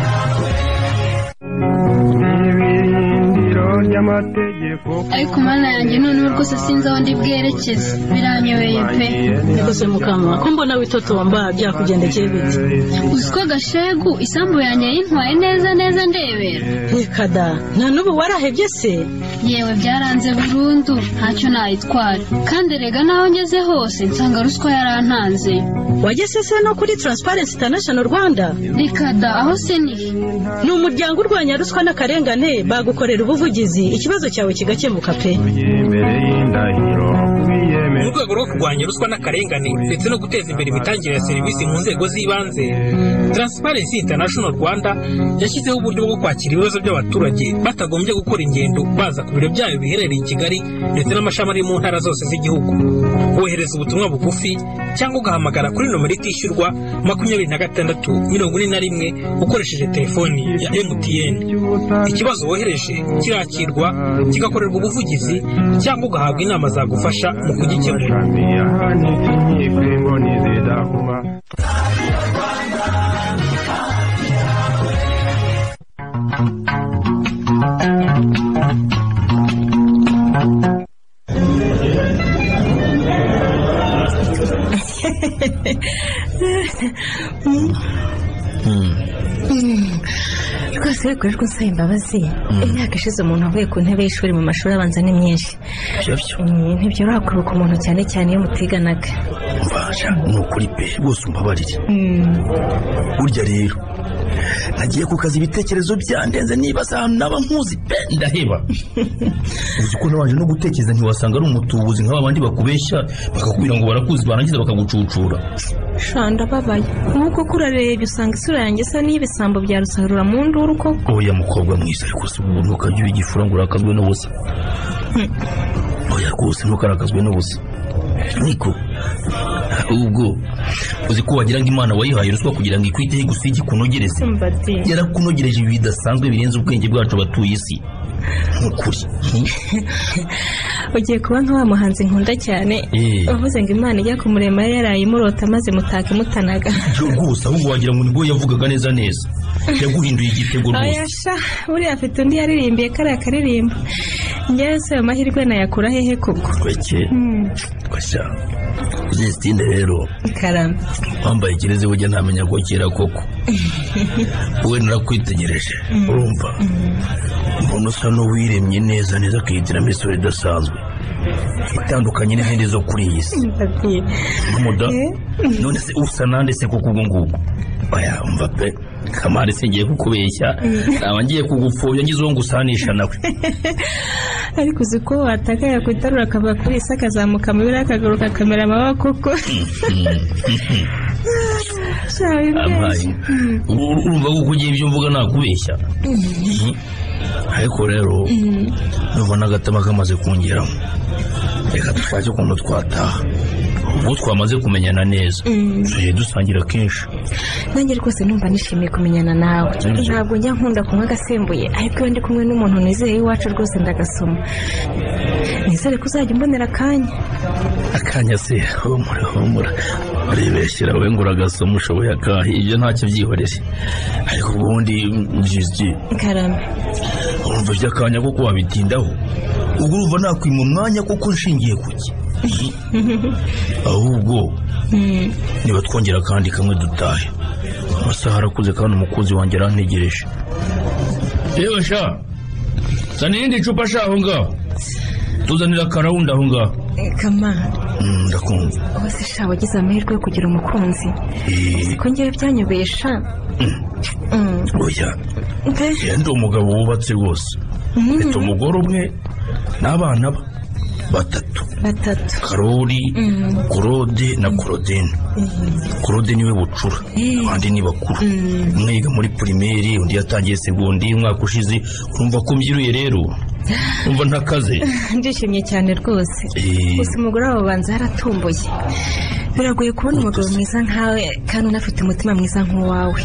ariko mana yanjye noneho rwose sinzi aho ndi bwerekeze biranyobeye pe. Rwose mukama ko mbona witotomba byakugendekeye bite? Uzi ko Gashegu isambu yanjye yintwaye neza neza ndebera. Reka da nta n'ubu warahebye se? Yewe byaranze burundu ntacyo nayitwara kandi rega naho ngeze hose nsanga ruswa yarantanze. Wageze se no kuri Transparency International Rwanda? Reka da aho se ni ni umuryango urwanya ruswa n'akarengane bagukorera ubuvugizi ikibazo cyawe kigakemuka pe. Mu rwego rwo kurwanya ruswa n'akarengane ndetse no guteza imbere imitangire ya serivisi mu nzego z'ibanze, Transparency International Rwanda yashyizeho uburyo bwo kwakira ibibazo by'abaturage batagombye gukora ingendo baza ku biro byayo biherereye i Kigali ndetse n'amashami ari mu ntara zose z'igihugu. Wohereza ubutumwa bugufi cyangwa ugahamagara kuri nomero itishyurwa makumyabiri na gatandatu mirongo ine na rimwe ukoresheje telefoni ya M T N. Ikibazo wohereje kirakirwa kigakorerwa ubuvugizi cyangwa ugahabwa inama zagufasha mu kugikemura. rwose rero rero nsaba imbabazi imyaka ishize umuntu avuye ku ntebe y'ishuri mu mashuri abanza ni myinshi ntibyoroha kuruka umuntu cyane cyane iyo mutiganaga. Ni ukuri pe rwose umbabarire. Burya rero nagiye ku kazi ibitekerezo byandenze nibaza ahantu naba nkuzi pe ndaheba. Uzi ko nabanje no gutekereza ntiwasanga ari umutubuzi nk'aba bandi bakubeshya bakakubwira ngo barakuzi barangiza bakagucucura. Shanda babaye nkuko kurarebye usanga isura yanjye isa n'ibisambo bya rusarura mu nduru koko. Oya mukobwa mwiza ariko se ubu ntukajya ubigifura ngo urakazwe n'ubusa. Oya rwose ntukarakazwe n'ubusa. Niko ubwo uzi ko wagira ngo Imana wayihaye ruswa kugira ngo ikwiteho igusige kunogereze. Yarakunogereje ibi bidasanzwe birenze ubwenge bwacu batuye isi. Nkukuri ugiye kuba nka wa muhanzi nkunda cyane uvuze ngo Imana ijya kumurema yaraye imurota maze mutaka imutanaga. Rwose ahubwo wagira ngo nibwo yavugaga neza neza yaguhinduye igitego rwose. Ayasha buriya afite undi yaririmbiye kariya karirimbo njyewe se ayo mahirwe nayakura hehe koko. Kweke kwasha Justine rero karame wambaye ikirezi ujya ntamenya ko kera koko. Wowe narakwitegereje urumva mbona usa n'uwiremye neza neza akihitiramo isura idasanzwe itandukanye n'izindi zo kuri iyi si. Muda none se usa nande se koko ubwo ngubwo? Oya umva pe Kamari singiye kukubeshya naba ngiye kugupfobya ngize uwo ngusanisha nawe. Ariko uzi ko watagaya kwitarura akava kuri isa akazamuka mu bira akagaruka kamera amaboko koko. Urumva ko ugiye ibyo mvuga nakubeshya. Ariko rero nubona agatama kamaze kungeramo reka dushake ukuntu twataha ubu twamaze kumenyana neza tujye dusangira kenshi. Nanjye rwose numva nishimiye kumenyana nawe. Ntabwo njya nkunda kunywa agasembuye ariko iyo ndi kumwe n'umuntu nizeye iwacu rwose ndagasoma. Nizere ko uzajya umbonera akanya. Akanya se humura humura urebeshyira we ngo uragasoma ushoboye akahe ibyo ntacyo byihorere. Ariko ubundi jisji karame urumva by'akanya koko wabitindaho ubwo urumva nakwima umwanya koko nshingiye kuki. Ahubwo niba twongera kandi kamwe dutahe amasaha arakuze kandi umukunzi wanjye arantegereje. Yewe sha zana irindi cupa sha aho ngaho tuzanira karawundi aho ngaho. Kama ndakumva ubuse sha wagize amahirwe yo kugira umukunzi ko ngewe byanyobeye sha. Oya ndi umugabo wubatse rwose mfite umugore umwe n'abana batatu batatu Karori Claude na Claudine. Claude niwe bucura abandi ni bakuru umwe yiga muri primaire undi yatangiye secondaire umwaka ushize. Urumva ko mbyiruye rero umva ntakaze. Ndishimye cyane rwose gusa umugore wabo banza yaratumbuye. Biragoye kubona umugabo mwiza nkawe kandi unafite umutima mwiza nk'uwawe.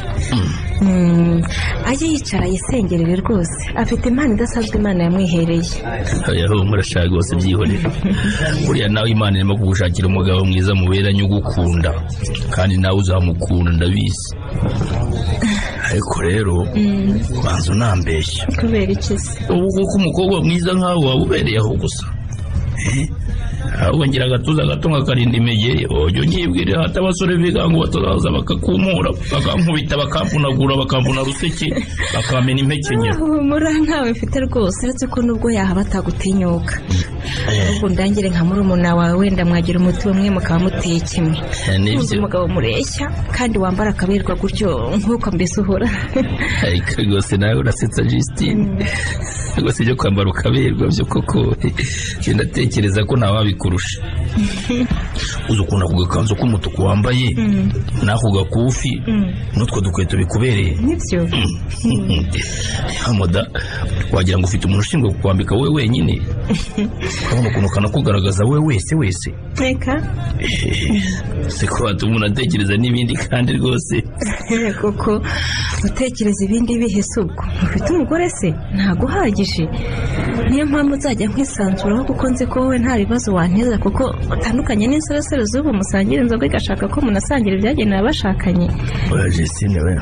Ajye yicara yisengerere rwose afite impano idasanzwe Imana yamwihereye. Ayaho murashaka rwose byihorera buriya nawe Imana irimo kugushakira umugabo mwiza muberanye ugukunda kandi nawe uzamukunda ndabizi. Ariko rero banza unambeshya kubera iki se? Ubu kuko umukobwa mwiza nkawe waba ubereye aho gusa ahubwo ngira agatuza gato nkakarinda imegeri ujya unyibwirira hata abasore biga ngo batazaza bakakumura bakankubita bakampunagura bakamvuna ruseke bakamena impekenyero muri ntawe mfite rwose uretse ko nubwo yaha batagutinyuka ahubwo ndangire nka murumuna wawe wenda mwagira umuti umwe mukaba muteye kimwe uzi umugabo mureshya kandi wambara akaberwa gutyo nk'uko mbese uhora ariko rwose nawe urasetsa Justine rwose ibyo kwambara ukaberwa byo koko ndatekereza ko nawe wabikurusha uzi ukuntu ako gakanzu k'umutuku wambaye n'ako gakufi n'utwo dukweto bikubereye nibyo hamoda wagira ngo ufite umuntu ushinzwe kukwambika wowe wenyine ukabona ukuntu kanakugaragaza wowe wese wese reka se ko watuma umuntu atekereza n'ibindi kandi rwose koko utekereza ibindi bihese ubwo ufite umugore se ntabwo uhagije niyo mpamvu nzajya nkwisanzuraho kuko nzi ko wowe nta bibazo wanteza kuko utandukanye n'insoresore z'ubu musangira inzoga igashaka ko munasangira ibyagenewe abashakanye oya Justine we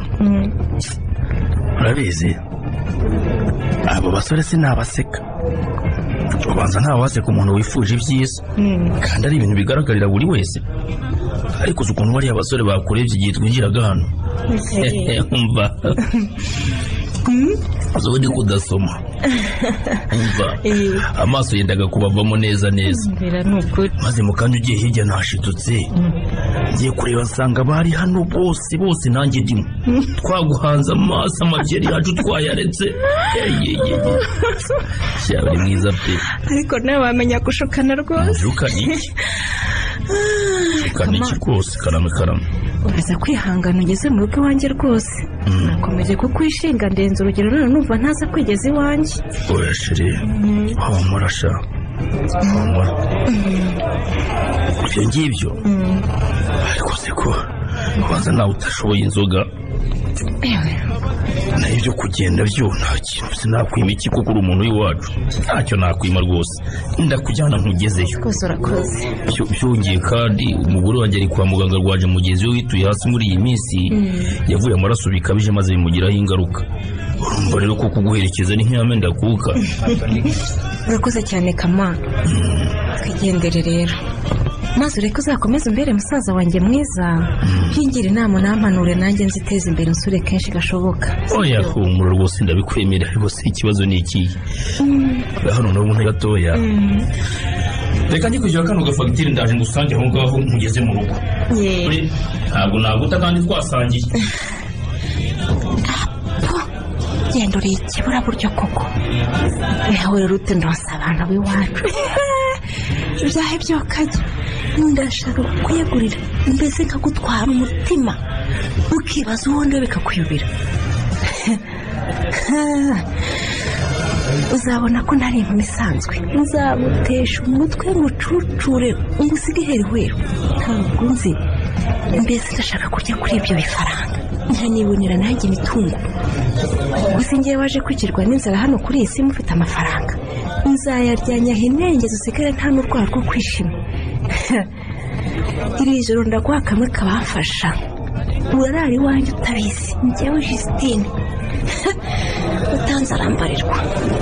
urabizi abo basore sinabaseka ubanza ntawaseka umuntu wifuje ibyiza kandi ari ibintu bigaragarira buri wese ariko uzi ukuntu bariya basore bakurebye igihe twinjiraga hano umva ubundi kudasoma umva amaso yendaga kubavamo neza neza maze mu kanya ugiye hirya nashitutse ngiye kureba nsanga bari hano bose bose nanjye ndimo twaguhanze amaso amabyeri yacu twayaretse cyaba ari mwiza pe ariko nawe wamenya gushukana rwose shukana iki shukana iki rwose karame karame uraza kwihangana ugeze mu rugo iwanjye rwose nakomeje kukwishinga ndenze urugero none numva ntaza kwigeza iwanjye oya sheri wamura sha wamura ibyo ngibyo ariko se ko ubanza nawe utashoboye inzoga naho ibyo kugenda byo nta kintu sinakwima iki kuko uri umuntu w'iwacu ntacyo nakwima rwose ndakujyana nkugezeyo rwose urakoze byongeye kandi umugore wanjye ari kwa muganga rwaje mugenzi we wituye hasi muri iyi minsi yavuye amaraso bikabije maze bimugiraho ingaruka urumva rero ko kuguherekeza ni nk'iyame ndakuka urakoze cyane kama twigendere rero maze ureke uzakomeza imbere musaza wanjye mwiza nkingira inama nampanure nanjye nziteza imbere nsure kenshi gashoboka oya humura rwose ndabikwemerera ariko se ikibazo ni ikihe hano n'ubu gatoya reka njye kwishyura kano gafagitire ndaje ngusange aho ngaho nkugeze mu rugo ntabwo naguta kandi twasangiye genda uri ikibura buryo koko nawe rero utendonsa abantu b'iwacu byahe byokajya ndashaka kukwiyegurira mbese nkagutwara umutima ukibaza ubundi bikakuyobera uzabona ko ntari inkumi isanzwe nzagutesha umutwe ngucucure ngusige iheruheru ntabwo nzi mbese ndashaka kurya kuri ibyo bifaranga nkanibonera nanjye imitungo gusa ngewe waje kwikirwa n'inzara hano kuri iyi si mufite amafaranga nzayaryanya hinenge usigare nta n'urwara rwo kwishima iri joro ndaguha kamwe kabafasha urarara iwanjye utabizi njyewe Justine utanze arambarirwa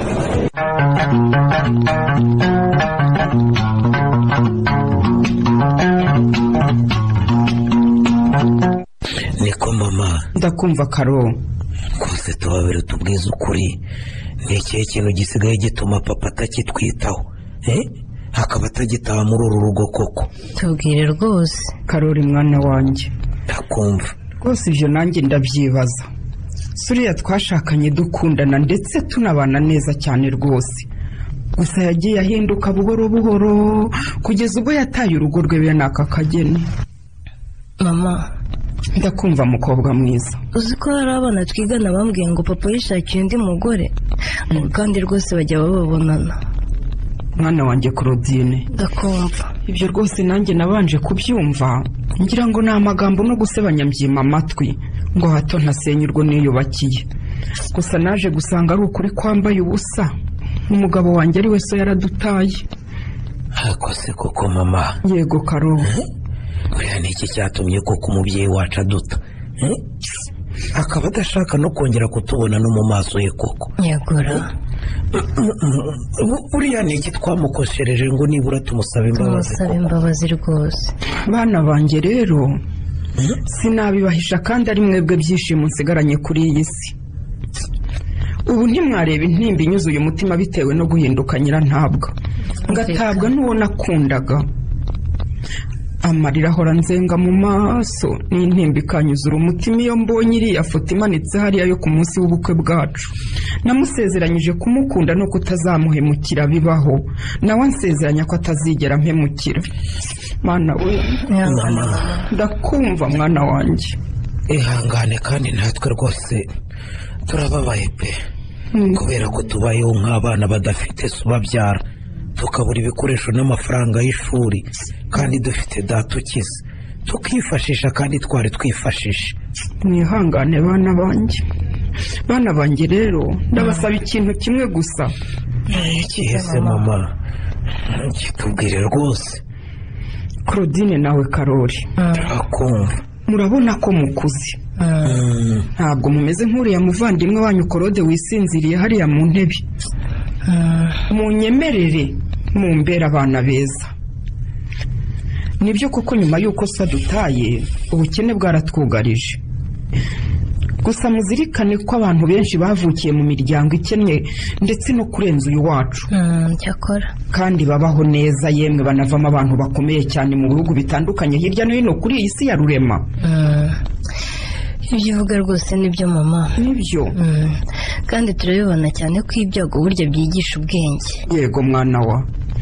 niko mama ndakumva karo kose tubabere tubwize ukuri ni ikihe kintu gisigaye gituma papa atakitwitaho eh akaba atagitaha muri uru rugo koko tubwire rwose karori mwana wanjye ndakumva rwose ibyo nanjye ndabyibaza suriya twashakanye dukundana ndetse tunabana neza cyane rwose gusa yagiye ahinduka buhoro buhoro kugeza ubwo yataye urugo rwe bene aka kageni mama ndakumva mukobwa mwiza uzi ko hari abana twigana bambwiye ngo papa yishakiye undi mugore kandi rwose bajya bababonana mwana wanjye Claudine ndakumva ibyo rwose nanjye nabanje kubyumva ngira ngo ni amagambo no gusebanya mbyima amatwi ngo hato ntasenyurwe niyubakiye gusa naje gusanga ari ukuri kwambaye ubusa umugabo wanjye ari we so yaradutaye hakose koko mama yego karo oya ni iki cyatumye koko umubyeyi wacu aduta akaba adashaka no kongera kutubona no mu maso ye koko yagora buriya ni iki twamukoshereje ngo nibura tumusabe imbabazi tumusabe imbabazi rwose. Bana banjye rero sinabibahisha kandi ari mwebwe byishimo nsigaranye kuri iyi si. Ubu ntimwareba intimba inyuzuye umutima bitewe no guhinduka nyirantabwa, ngatabwa n'uwo nakundaga. Amarira ahora nzenga mu maso n'intimba ikanyuzura umutima iyo mbonye iriya foto imanitse hariya yo ku munsi w'ubukwe bwacu. Namusezeranyije kumukunda no kutazamuhemukira bibaho, nawe ansezeranya ko atazigera mpemukira. Mana we, ndakumva mwana wanjye. Ihangane kandi natwe rwose turababaye pe, kubera ko tubayeho nk'abana badafite se ubabyara, tukabura ibikoresho n'amafaranga y'ishuri kandi dufite data ukize, tukifashisha kandi twari twifashisha. Mwihangane bana banjye. Bana banjye rero ndabasaba ikintu kimwe gusa. Ikihese mama, kitubwire rwose. Claudine nawe Karori, turakumva. Murabona ko mukuze, ntabwo mumeze nk'uriya muvandimwe wanyu Korode wisinziriye hariya mu ntebe. Munyemerere mumbera abana beza. Nibyo koko nyuma y'uko se dutaye ubukene bwaratwugarije, gusa muzirikane ko abantu benshi bavukiye mu miryango ikennye ndetse no kurenza uyu wacu, kandi babaho neza, yemwe banavamo abantu bakomeye cyane mu bihugu bitandukanye hirya no hino kuri iyi si ya rurema. Ibyo uvuga rwose nibyo mama. Nibyo. Kandi turabibona cyane ko ibyago burya byigisha ubwenge. Yego mwana wa.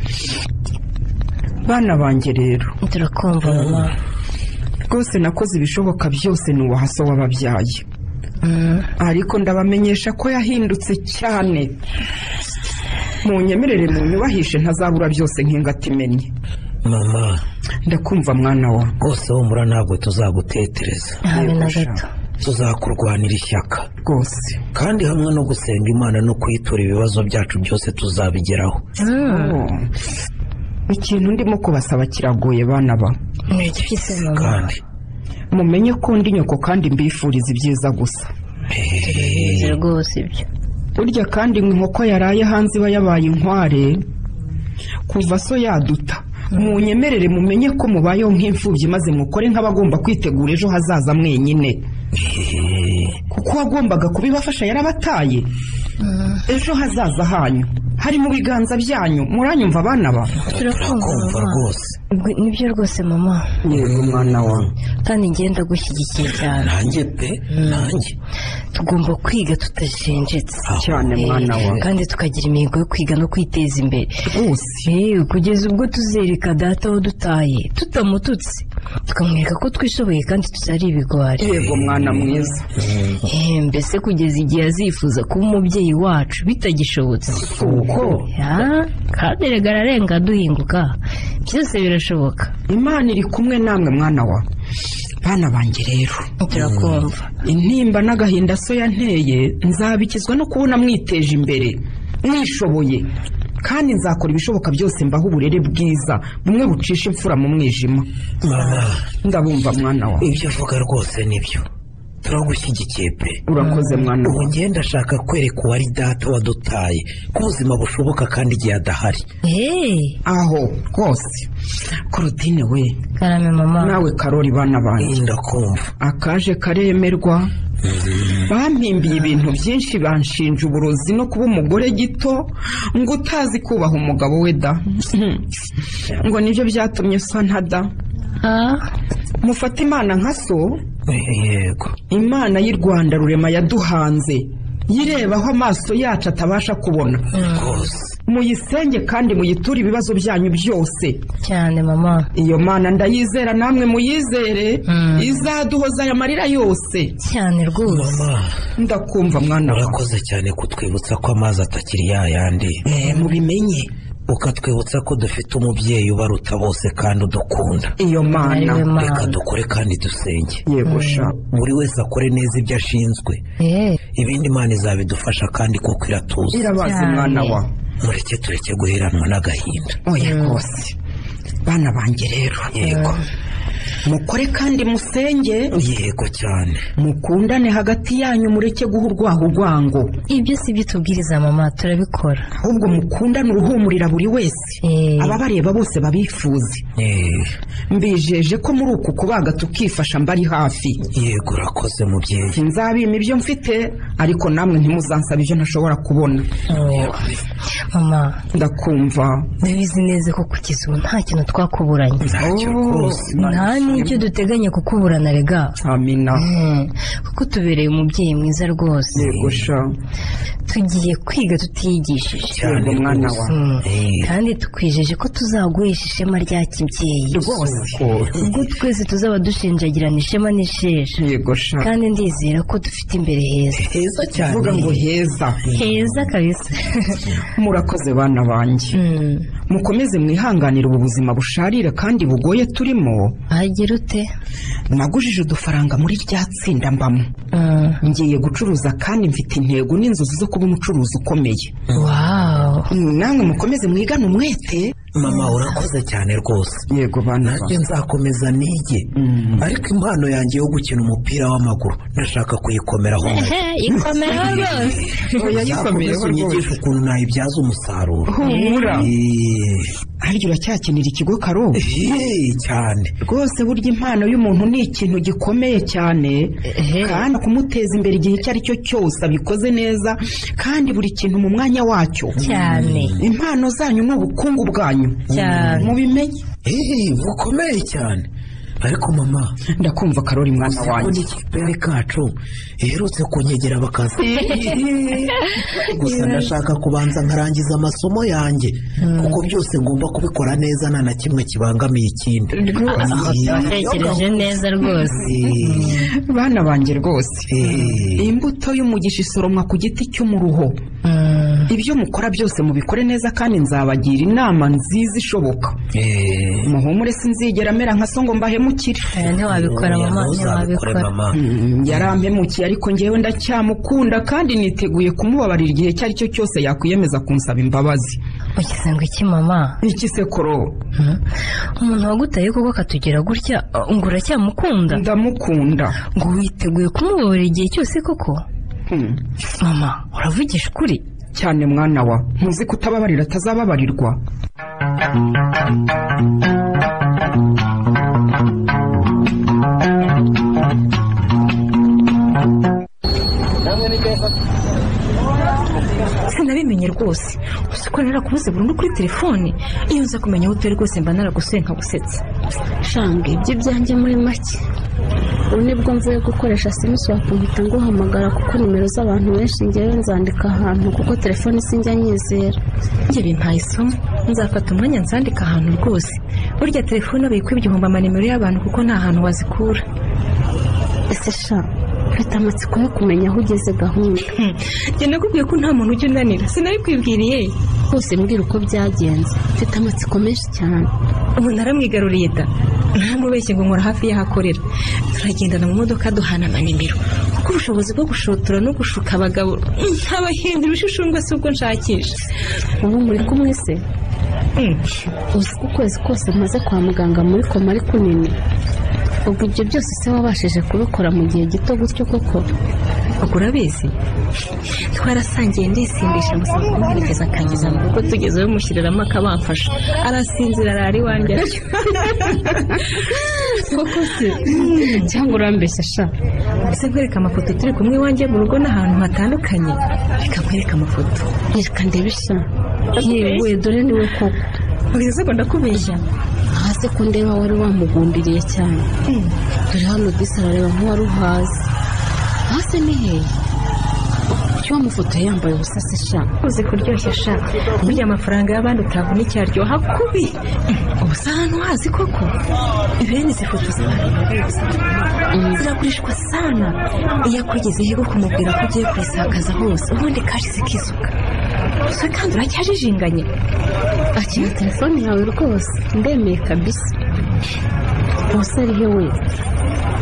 Bana banjye rero turakumva mama. Rwose nakoze ibishoboka byose nubaha so wababyaye, ariko ndabamenyesha ko yahindutse cyane. Munyemerere munyubahishe ntazabura byose nk'ingatimenye. Mama, ndakumva mwana wa. Rwose humura ntabwo tuzagutetereza, habe na gato. Tuzakurwanira ishyaka rwose, kandi hamwe no gusenga Imana no kuyitura ibibazo byacu byose tuzabigeraho. Ikintu ndimo kubasaba kiragoye bana ba. Kandi mumenye ko ndi nyoko kandi mbifuriza ibyiza gusa. Rwose ibyo. Burya kandi inkoko yaraye hanze iba yabaye inkware kuva so yaduta. Munyemerere mumenye ko mubayeho nk'imfubyi maze mukore nk'abagomba kwitegura ejo hazaza mwenyine, kuko wagombaga kubibafasha yarabataye. Ejo hazaza hanyu hari mu biganza byanyu. Muranyumva bana ba? Turakumva rwose. Nibyo rwose mama. Yego mwana wa. Kandi ngenda gushyigikiye cyane. Nanjye pe, nanjye. Tugomba kwiga tutajenjetse cyane mwana wa, kandi tukagira imihigo yo kwiga no kwiteza imbere rwose, kugeza ubwo tuzereka data aho dutaye tutamututse, tukamwereka ko twishoboye kandi tutari ibigwari. Yego mwana mwiza. Mbese kugeza igihe azifuza kuba umubyeyi wacu bitagishobotse. Uko kandi rega ararenga duhinguka, byose birashoboka. Imana iri kumwe namwe mwana wa. Bana banjye rero turakumva. Intimba n'agahinda so yanteye nzabikizwa no kubona mwiteje imbere mwishoboye, kandi nzakora ibishoboka byose mbaho uburere bwiza bumwe bucisha imfura mu mwijima. Mama, ndabumva mwana wa. Ibyo uvuga rwose nibyo, turagushyigikiye pe. Urakoze mwana wa. Ubu ngenda ndashaka kwereka uwari data wadutaye ko ubuzima bushoboka kandi igihe adahari. Aho rwose. Claudine we. Karame mama. Nawe Karori bana banjye. Ndakumva. Akaje karemerwa. Bampimbiye ibintu byinshi, banshinja uburozi no kuba umugore gito, ngo utazi kubaha umugabo we da. Ngo nibyo byatumye so ntada. Mufata Imana nka so. Yego. Imana y'u Rwanda rurema yaduhanze, yirebaho amaso yacu atabasha kubona. Muyisenge kandi muyiture ibibazo byanyu byose. Cyane mama. Iyo Mana ndayizera, namwe muyizere. Izaduhoza aya marira yose. Cyane rwose. Mama, ndakumva mwana wa. Urakoze cyane kutwibutsa ko amazi atakiri yayandi. Eh, mubimenye. Ukatwibutsa ko dufite umubyeyi ubaruta bose kandi udukunda. Iyo Mana. Reka dukore kandi dusenge. Yego sha. Buri wese akore neza ibyo ashinzwe. Ibindi Imana izabidufasha kandi kuko iratuzi. Irabazi mwana wa. Mureke tureke guheranwa n'agahinda. Oya rwose. Bana banjye rero. Yego. mukore kandi musenge. Yego cyane. Mukundane hagati yanyu, mureke guha urwaho urwango. Ibyo si byo tubwiriza mama, turabikora. Ahubwo mukundane uruhumurira buri wese, ababareba bose babifuze. Mbijeje ko muri uku kubaga tukifasha mbari hafi. Yego urakoze mubyeyi. Nzabima ibyo mfite, ariko namwe ntimuzansaba ibyo ntashobora kubona. Mama, ndakumva. Ndabizi neza ko kugeza ubu nta kintu twakuburanye. Nta n'icyo duteganya kukuburana rega. Amina. Kuko tubereye umubyeyi mwiza rwose. Yego sha. Tugiye kwiga tutiyigishije cyane mwana wa. Kandi tukwijeje ko tuzaguhesha ishema rya kibyeyi rwose. Ubwo twese tuzaba dushinjagirana ishema n'isheja. Yego sha. Kandi ndizera ko dufite imbere heza. Heza cyane. Vuga ngo heza. Heza kabisa. Murakoze bana banjye. Mukomeze mwihanganira ubu buzima busharira kandi bugoye turimo. Agira ute? Nagujije udufaranga muri rya tsinda mbamo. Ngiye gucuruza kandi mfite intego n'inzozi zo kuba umucuruzi ukomeye. Wow. Namwe mukomeze mwigane umwete. Mama urakoze cyane rwose. Yego bana. Nanjye nzakomeza nige. Ariko impano yanjye yo gukina umupira w'amaguru ndashaka kuyikomeraho. Ikomeraho rwose. Oya yikomereho rwose. Ukuntu nayibyaza umusaruro. Humura. Harya uracyakenera ikigo Karo? Cyane. Rwose burya impano y'umuntu ni ikintu gikomeye cyane. Kandi kumuteza imbere igihe icyo ari cyo cyose abikoze neza kandi buri kintu mu mwanya wacyo. Cyane. Impano zanyu ni ubukungu bwanyu. Cyane. Mubimenye. Eh, bukomeye cyane. Ariko mama, ndakumva Karori mwana wanjye. Ikipe kacu iherutse kunyegera bakaza. Gusa ndashaka kubanza nkarangiza amasomo yanjye kuko byose ngomba kubikora neza nta na kimwe kibangamiye ikindi. Watekereje neza rwose. Bana banjye rwose. Imbuto y'umugisha isoromwa ku giti cy'umuruho. Ibyo mukora byose mubikore neza kandi nzabagira inama nziza ishoboka. Muhumure sinzigera mera nka so ngo mbahemukire. Ntiwabikora mama, ntiwabikora. Yarampemukiye ariko ngewe ndacyamukunda kandi niteguye kumubabarira igihe icyo ari cyo cyose yakwiyemeza kunsaba imbabazi. Ukize ngo iki mama? Iki se Koro? Umuntu wagutaye koko akatugera gutya ngo uracyamukunda? Ndamukunda. Ngo witeguye kumubabarira igihe cyose koko? Mama, uravugisha ukuri? Cyane mwana wa, ntuzi kutababarira atazababarirwa. Sinabimenye rwose. Uzi ko narakubuze burundu kuri telefone. Iyo nza kumenya aho utari rwose mba naragusenka gusetsa. Shange ibyo byanjye muri make. Ubu nibwo mvuye gukoresha simuswapu mpita nguhamagara kuko nimero z'abantu benshi ngewe nzandika ahantu kuko telefone sinjya nyizera. Njye bintayisomo nzafata umwanya nzandika ahantu rwose. Burya telefone abikwa ibihumbi amanimero y'abantu kuko nta hantu wazikura. Ese sha mfite amatsiko yo kumenya aho ugeze gahunda. Njye nakubwiye ko nta muntu ujya unanira, sinabikwibwiriye. Hose mbwira uko byagenze, mfite amatsiko menshi cyane. Ubu naramwigaruriye da, ntamubeshye ngo nkora hafi y'ahakorera. Turagendana mu modoka duhana amanimero kuko ubushobozi bwo gushotora no gushuka abagabo nk'abahindura ibishushungwa si ubwo nshakisha. Ubu muri kumwe se? Uzi ko ukwezi kose maze kwa muganga muri koma ari kunini. Ubwo ibyo byose se wabashije kubikora mu gihe gito gutyo koko? Ubwo urabizi twarasangiye ndisimbisha musaba kumuherekeza akangiza mu rugo tugezeho mushyiriramo akabamfasha arasinzira arara iwanjye atyo. Koko se cyangwa urambeshya sha? Ese nkwereka amafoto turi kumwe iwanjye mu rugo n'ahantu hatandukanye? Reka nkwereka amafoto. Reka ndebe sha. Yewe dore niwe koko. Ugeze ko ndakubeshya? Hase ko ndeba wari wamugundiriye cyane. Dore hano disi arareba nk'uwari uhazi. Hase ni hehe? Cyo amafoto yambaye ubusa se sha. Uzi kuryoshya sha. Burya amafaranga y'abandi utabona icyaryoha kubi. Ubusa hano hazi koko. Ibene izi foto ziragurishwa sana. Iyo akugeze hego kumubwira ko ugiye kuyisakaza hose ubundi kashi zikisuka. Gusa kandi uracyajijinganye. Akina telefone yawe rwose ndemeye kabisa. Ubusa ari he we?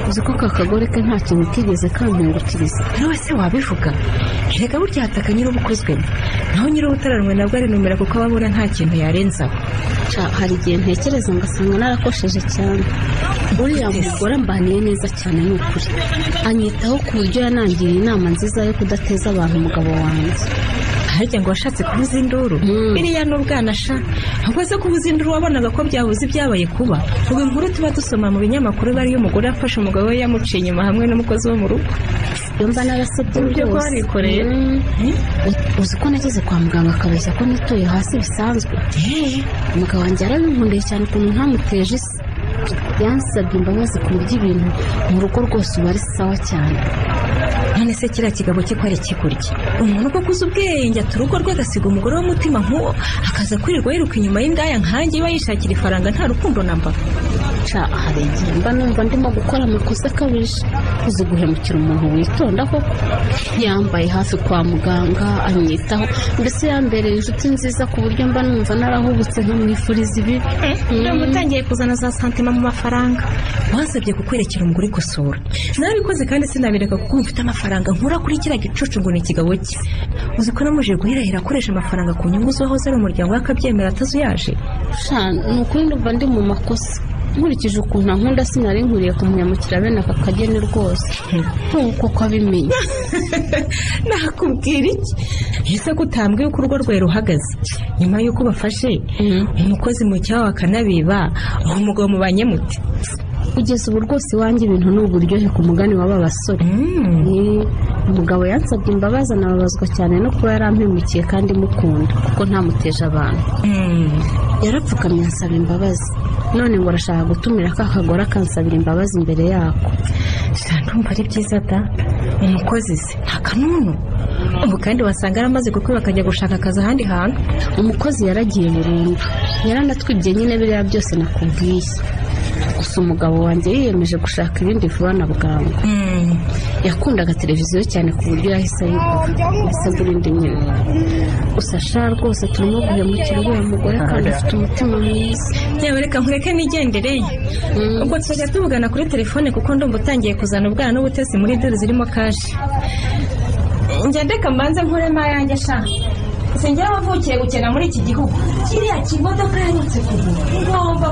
uzi ko aka kagore ke nta kintu kigeze kampingukiriza nawe se wabivuga erega burya hataka nyir'ubukozwemo naho nyir'ubutaranwe nabwo arinumira kuko ababona nta kintu yarenzaho hari igihe ntekereza ngasanga narakosheje cyane uriya mugore ambaniye neza cyane ni ukuri anyitaho ku buryo yanangiriye inama nziza yo kudateza abantu umugabo wanjye harya ngo washatse kubuza induru biriya n'ubwana sha ahubwo se kubuza induru wabonaga ko byabuze ibyabaye kuba ubu inkuru tuba dusoma mu binyamakuru bariyo umugore afashe umugabo we yamuciye inyuma hamwe n'umukozi wo mu rugo yumva narasabye ibyo ko warikoreye uzi ko nageze kwa muganga akabeshya ko nituye hasi bisanzwe umugabo wanjye yarabinkundeye cyane ukuntu ntamuteje isi yansabye imbabazi ku buryo ibintu mu rugo rwose uba ari sawa cyane none se kiriya kigabo cye ko ari kikurya umuntu ko kuza ubwenge ata urugo rwe agasiga umugore w'umutima nk'uwo akaza kwirirwa yiruka inyuma y'indaya nkange iba yishakira ifaranga nta rukundo namba ca hari igihe mba numva ndimo gukora amakosa akabije uzi guhemukira umuntu witonda koko yambaye hafi kwa muganga anyitaho mbese yambereye inshuti nziza ku buryo mba numva narahubutse nkamwifuriza ibibi ndumva utangiye kuzana za santima mu mafaranga wasabye kukwerekera umugore gusura nabikoze kandi sinabireka kuko mfite amafaranga nkura kuri kiriya gicucu ngo ni ikigabo cye uzi ko namuje guhirahira akoresha amafaranga ku nyungu z'uwahoze ari umuryango we akabyemera atazuyaje ni ukuri ndumva ndi mu makosa nkurikije ukuntu ankunda sinari nkuriye kumunyamukira bene aka kageni rwose nk'uko ko abimenye nakubwira iki ese ko utambwiye uko urugo rwawe ruhagaze nyuma y'uko bafashe umukozi mu cyaha akanabiba uwo mugabo mubanye muti kugeza ubu rwose iwanjye ibintu ni uburyohe ku mugani w'aba basore umugabo yansabye imbabazi anababazwa cyane no kuba yarampemukiye kandi mukunda kuko ntamuteje abantu yarapfukamye ansaba imbabazi none ngo arashaka gutumira ka kagore akansabira imbabazi imbere yako ndumva ari byiza da umukozi se nta kanunu ubu kandi wasanga yaramaze gukura akajya gushaka akazi ahandi hantu umukozi yaragiye burundu yaranatwibye nyine biriya byose nakubwiye gusa umugabo wanjye yiyemeje gushaka ibindi vuba na bwangu yakundaga televiziyo cyane ku buryo yahise ayigura indi nyine gusa sha rwose turimo guhemukira uriya mugore kandi afite umutima mwiza yewe reka nkureke nigendereye ubwo tuzajya tuvugana kuri telefone kuko ndumva utangiye kuzana ubwana n'ubutesi muri dore zirimo kashi njya ndeka mbanze nkuremo ayanjye sha sinjya wavukiye gukena muri iki gihugu kiriya kimodoka yanyutse kugura ngomba